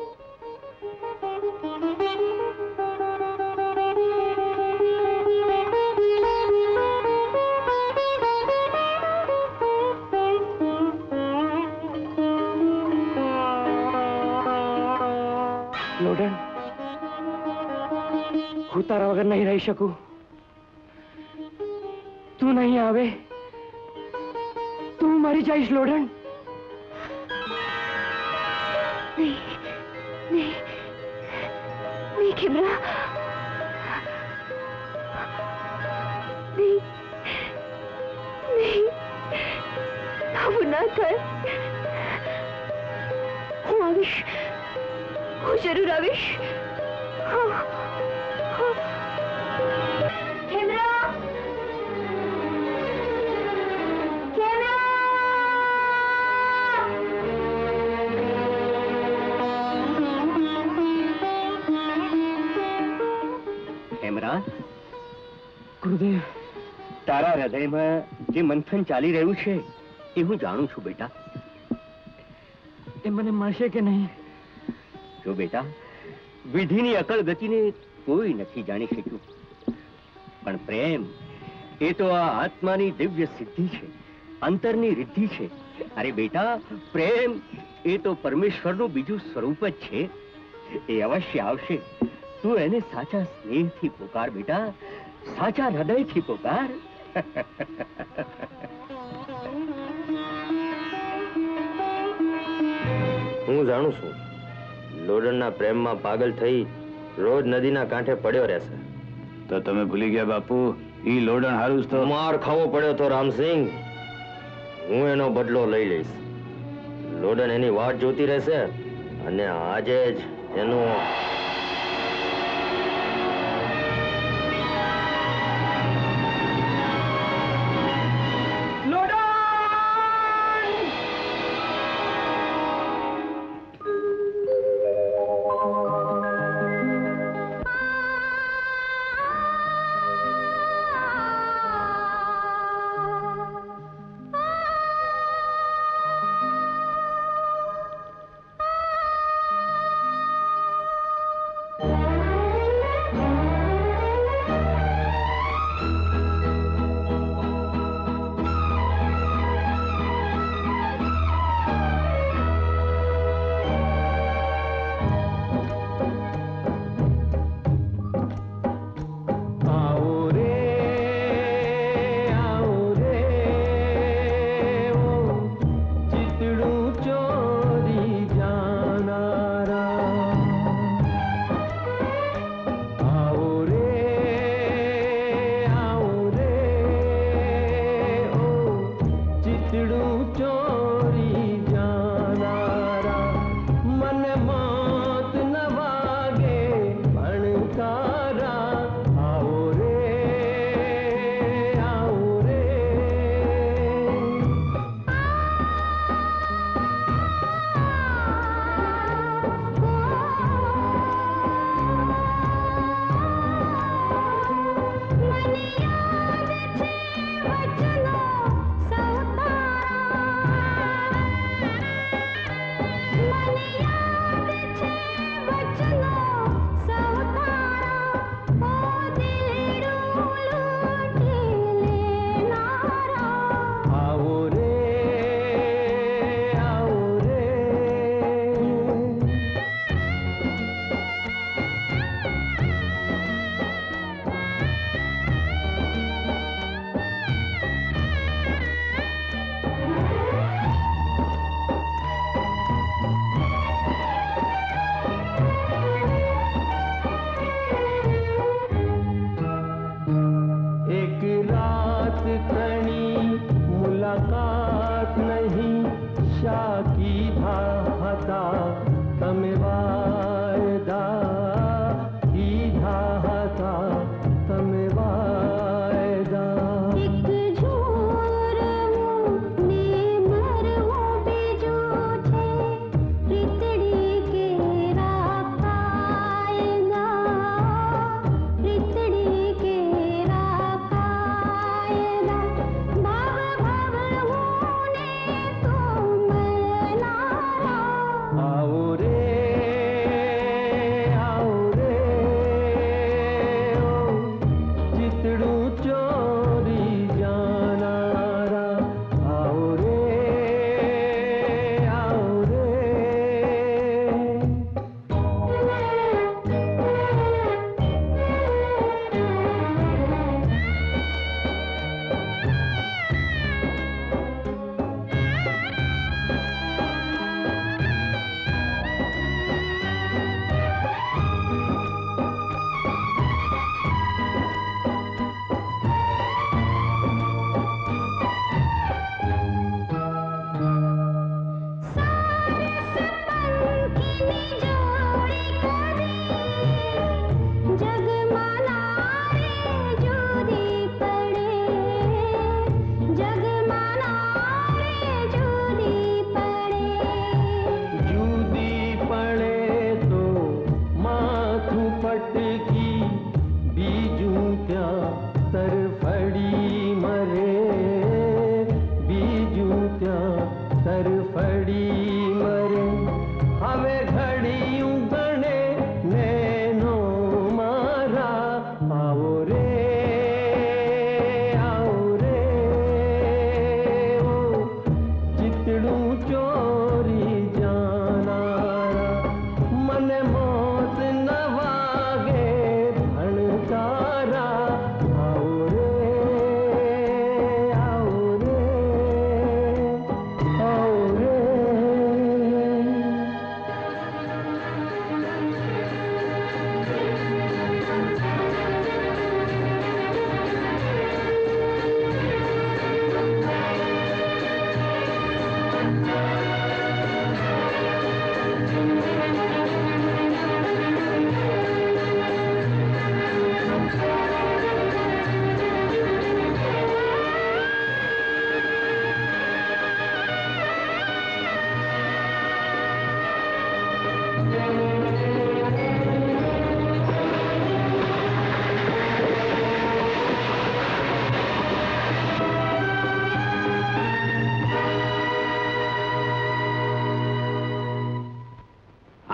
લોડન, હું તારા વગર નહીં રહી શકું. તું નહીં આવે તું મરી જઈશ લોડન. નહીં, નહીં, નહીં ખીમરા, નહીં, નહીં, આવું ના થાય. હું આવીશ, હું જરૂર આવીશ. હા, હા. ખીમરા, ખીમરા. હેમરાજ, ગુરુદેવ, તારા હૃદયમાં જે મંથન ચાલી રહ્યું છે એ હું જાણું છું બેટા. એ મને મળશે કે નહીં? જો બેટા, વિધિની અકળ ગતિને કોઈ નથી જાણી શક્યું, પણ પ્રેમ એ તો આ આત્માની દિવ્ય સિદ્ધિ છે, અંતરની રિદ્ધિ છે. અરે બેટા, પ્રેમ એ તો પરમેશ્વરનું બીજું સ્વરૂપ જ છે. એ અવશ્ય આવશે. તું એને સાચા સ્નેહથી પોકાર બેટા, સાચા હૃદયથી પોકાર. હું જાણું છું લોડનના પ્રેમમાં પાગલ થઈ રોજ નદીના કાંઠે પડ્યો રહેશે. તો તમે ભૂલી ગયા બાપુ, ઈ લોડન હારું તો માર ખાવો પડ્યો તો રામસિંહ, હું એનો બદલો લઈ લઈશ. લોડન એની વાટ જોતી રહેશે અને આજે જ એનું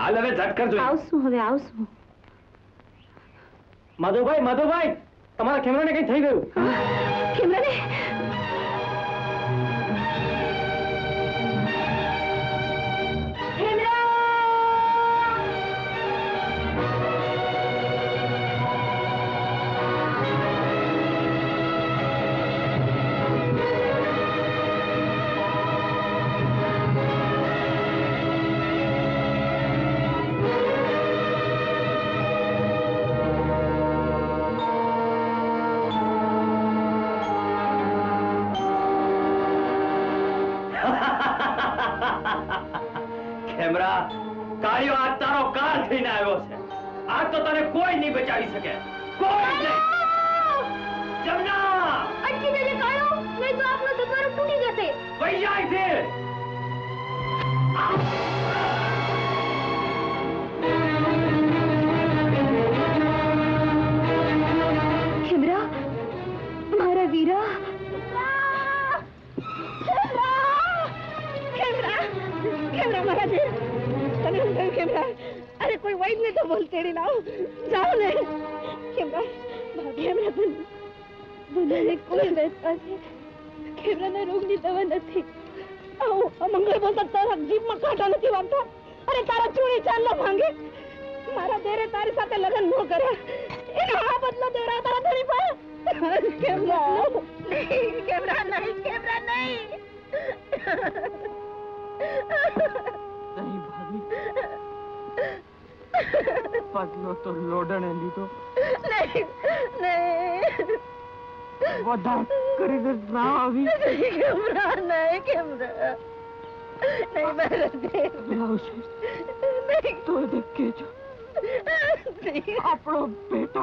હાલ હવે ઝટ કરજો. આવશું હવે આવશું. માધવભાઈ તમારા કેમેરાને કઈ થઈ ગયું? કેમેરાને કેમેરા કાળિયો આજ તારો કાળ થઈને આવ્યો છે. આજ તો તને કોઈ નહીં બચાવી શકે. કોઈ નહીં. જમના અટકી જજે કાળો, નહીં તો આપનો દરવાજો તૂટી જશે. વહી જાય છે. કેમરા મારા વીરા. કેમેરા મારા દેર તને હું કહ્યું કેમેરા, અરે કોઈ વૈદ ને તો બોલ તેડી લાવો. જાઓ ને કેમેરા. કેમેરા બધાને કોઈ રહેતા છે. કેમેરાના રોગની દવા નથી. મંગળ બોલતા તારા જીભમાં કાંટા નથી વાગતા. અરે તારા ચૂડી ચાલ ન ભાંગે. મારા દેરે તારી સાથે લગ્ન ન કર્યા એનો આ બદલો દેરા તારા ધણી પર. કેમેરા નહીં, કેમેરા નહીં, કેમેરા નહીં. नहीं भाभी, बदलो तो लोडने લીધો. નહીં નહીં બધા કરીને ના આવી. કેમરા નહીં, કેમરા નહીં મારા દેર. લાવશે તો દેખે જો આપણો બેટો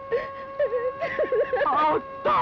આવતો.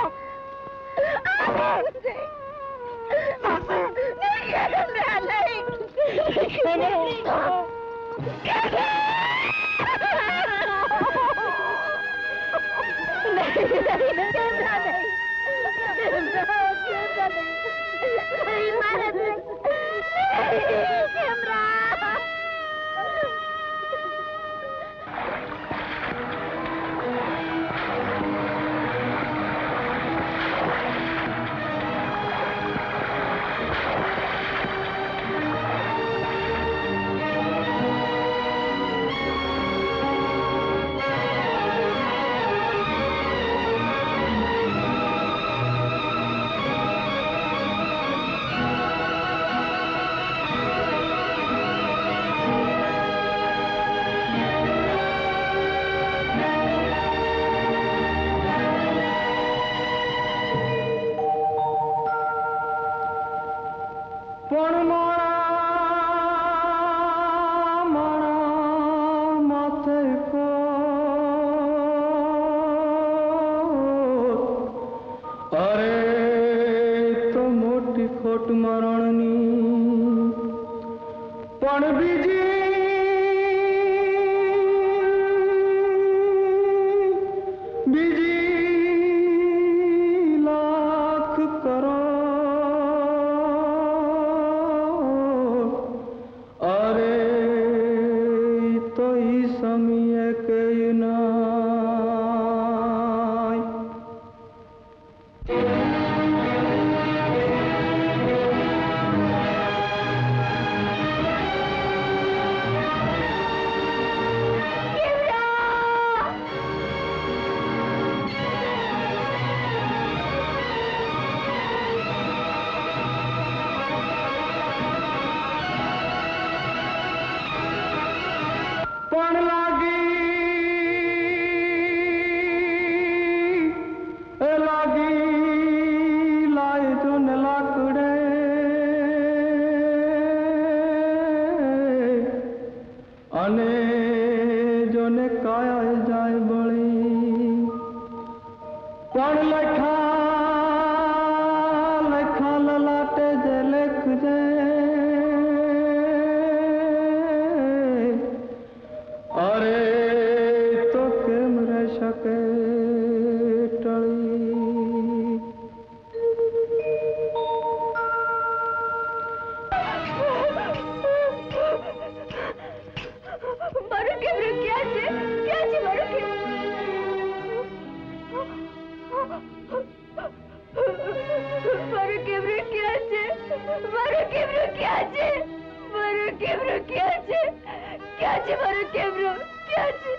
મારો કેમરો ક્યાં છે? મારો કેમરો ક્યાં છે? મારો કેમરો ક્યાં છે? ક્યાં છે મારો કેમરો? ક્યાં છે?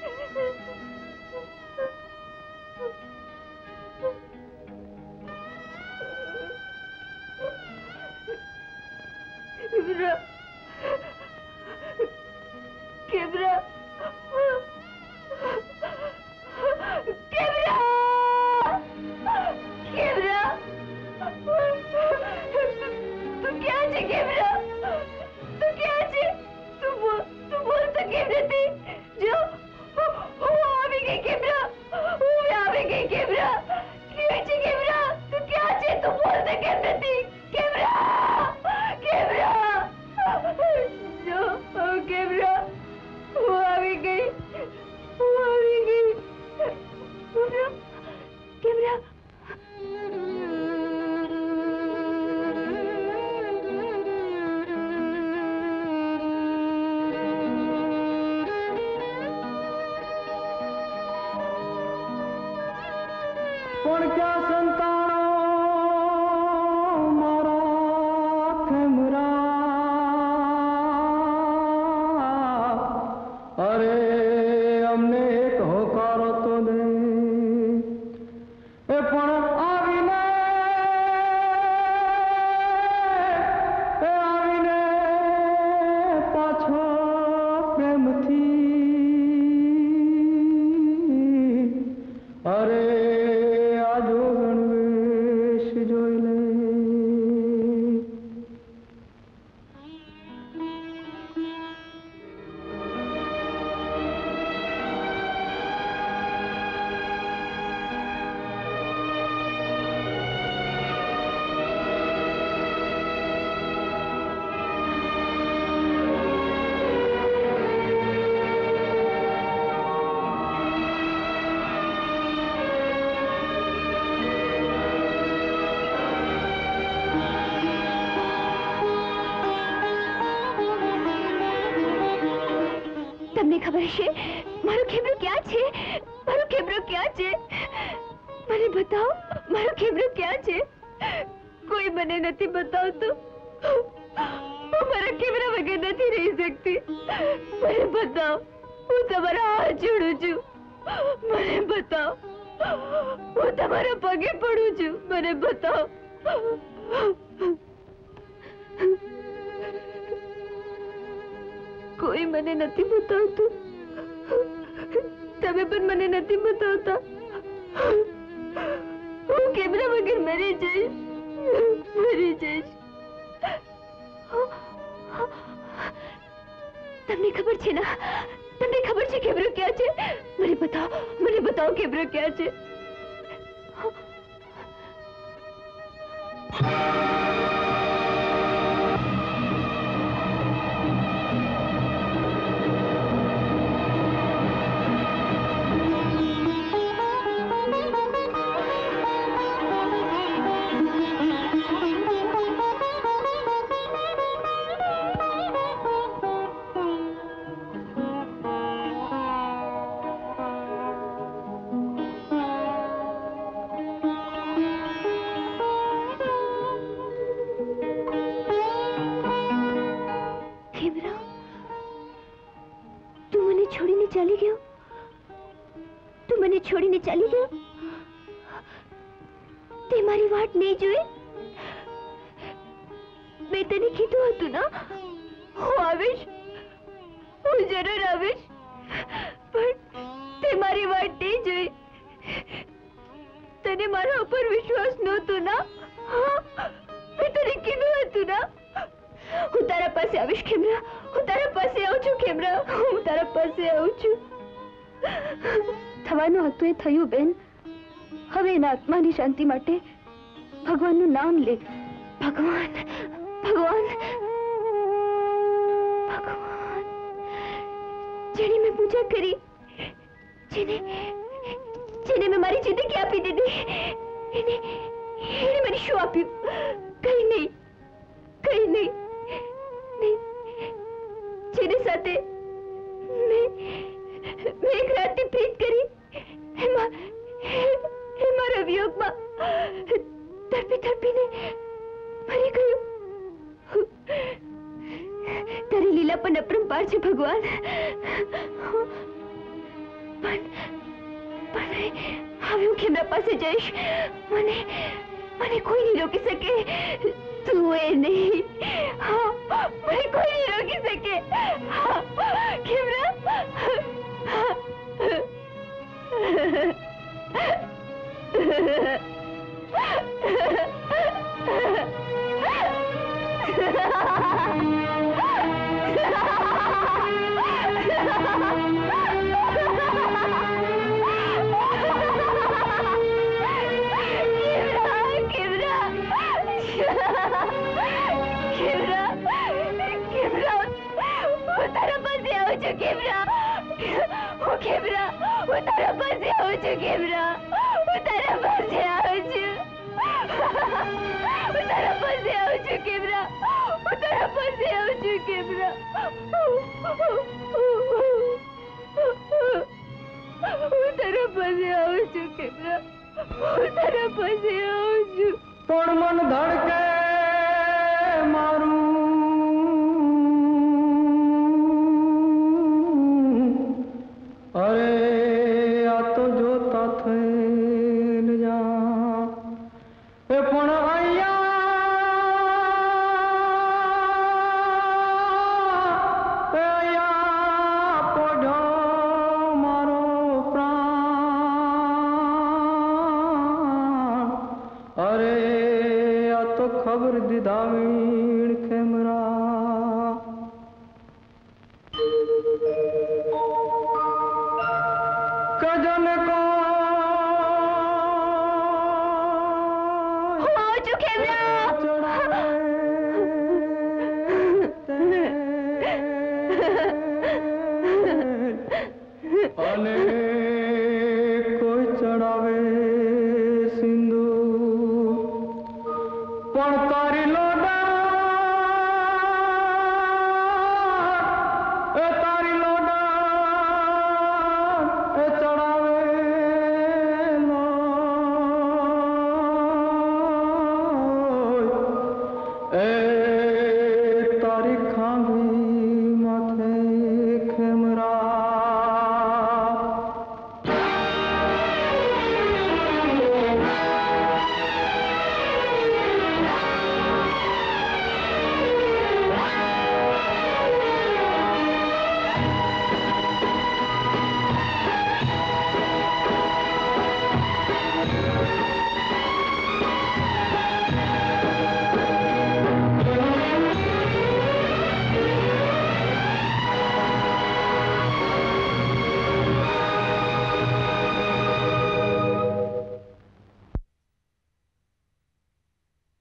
કેમરા, કેમરા, કેમરા, કેમરા, તું ક્યાં છે કેમરા? તું ક્યાં છે? તું બોલ તો કેમ નથી? જો હું આવી ગઈ કેમરા, હું આવી ગઈ કેમરા. ક્યાં છે કેમરા? તું ક્યાં છે? તું બોલ તો કેમ નથી? કેમરા, કેમરા, જો કેમરા, હું આવી ગઈ, હું આવી ગઈ. Camera, camera. પણ ક્યાં સંતાણો મારા ખેમરા, અરે અમને એક હોકારો તો દે. એ પણ આવીને પાછો પ્રેમથી, અરે ખબર છે મારો કેમરો ક્યાં છે? મારો કેમરો ક્યાં છે? મને બતાવો, મારો કેમરો ક્યાં છે? કોઈ મને નથી બતાવતું. હું મારા કેમરા વગર નથી રહી શકતી. મને બતાવો, હું તમારા હાથ જોડું છું. મને બતાવો, હું તમારા પગે પડું છું. મને બતાવો. કોઈ મને નથી બતાવતું. તમે પણ મને નથી બતાવતા. હું કેમરા વગર મરી જઈશ, મરી જઈશ. તમને ખબર છે ને? તમને ખબર છે કેમરો ક્યાં છે? મને બતાવો કેમરો ક્યાં છે? ચાલી ગયો? તું મને છોડીને ચાલી ગયો? તે મારી વાટ નહીં જોઈ? મેં તને કીધું હતું ને હું આવીશ, હું જરૂર આવીશ, પણ તે મારી વાટ નહીં જોઈ. તને મારા ઉપર વિશ્વાસ નહોતો ને? મેં તને કીધું હતું ને હું તારા પાસે આવીશ કેમરા, હું તારા પાસે આવું છું કેમરા, હું તારા પાસે આવું છું. થવાનું હતું એ થયું બેન. હવે એના આત્માની શાંતિ માટે ભગવાનનું નામ લે. ભગવાન, ભગવાન, ભગવાન, જેની મેં પૂજા કરી, જેને મેં મારી જિંદગી આપી દીધી, એને મને શું આપ્યું? કઈ નહીં, કઈ નહીં. જેની સાથે મેં એક રાતની પ્રીત કરી, એમાં વિયોગમાં તને તડપીને મરી ગયું. તારી લીલા પણ અપરંપાર છે ભગવાન. પણ હવે હું કેમના પાસે જઈશ? મને કોઈ નહીં રોકી શકે. તું એ નહીં. મને કોઈ નહીં રોકી શકે. કેમરા તોડ મન ધડકે મારું, અરે આ તો જોતા થઈને જા. એ પણ અહીંયા પોઢો મારો પ્રાણ. અરે આ તો ખબર દીધા વીણ ખેમરા. કજન કો અને કોઈ ચડાવે સિંધુ પણ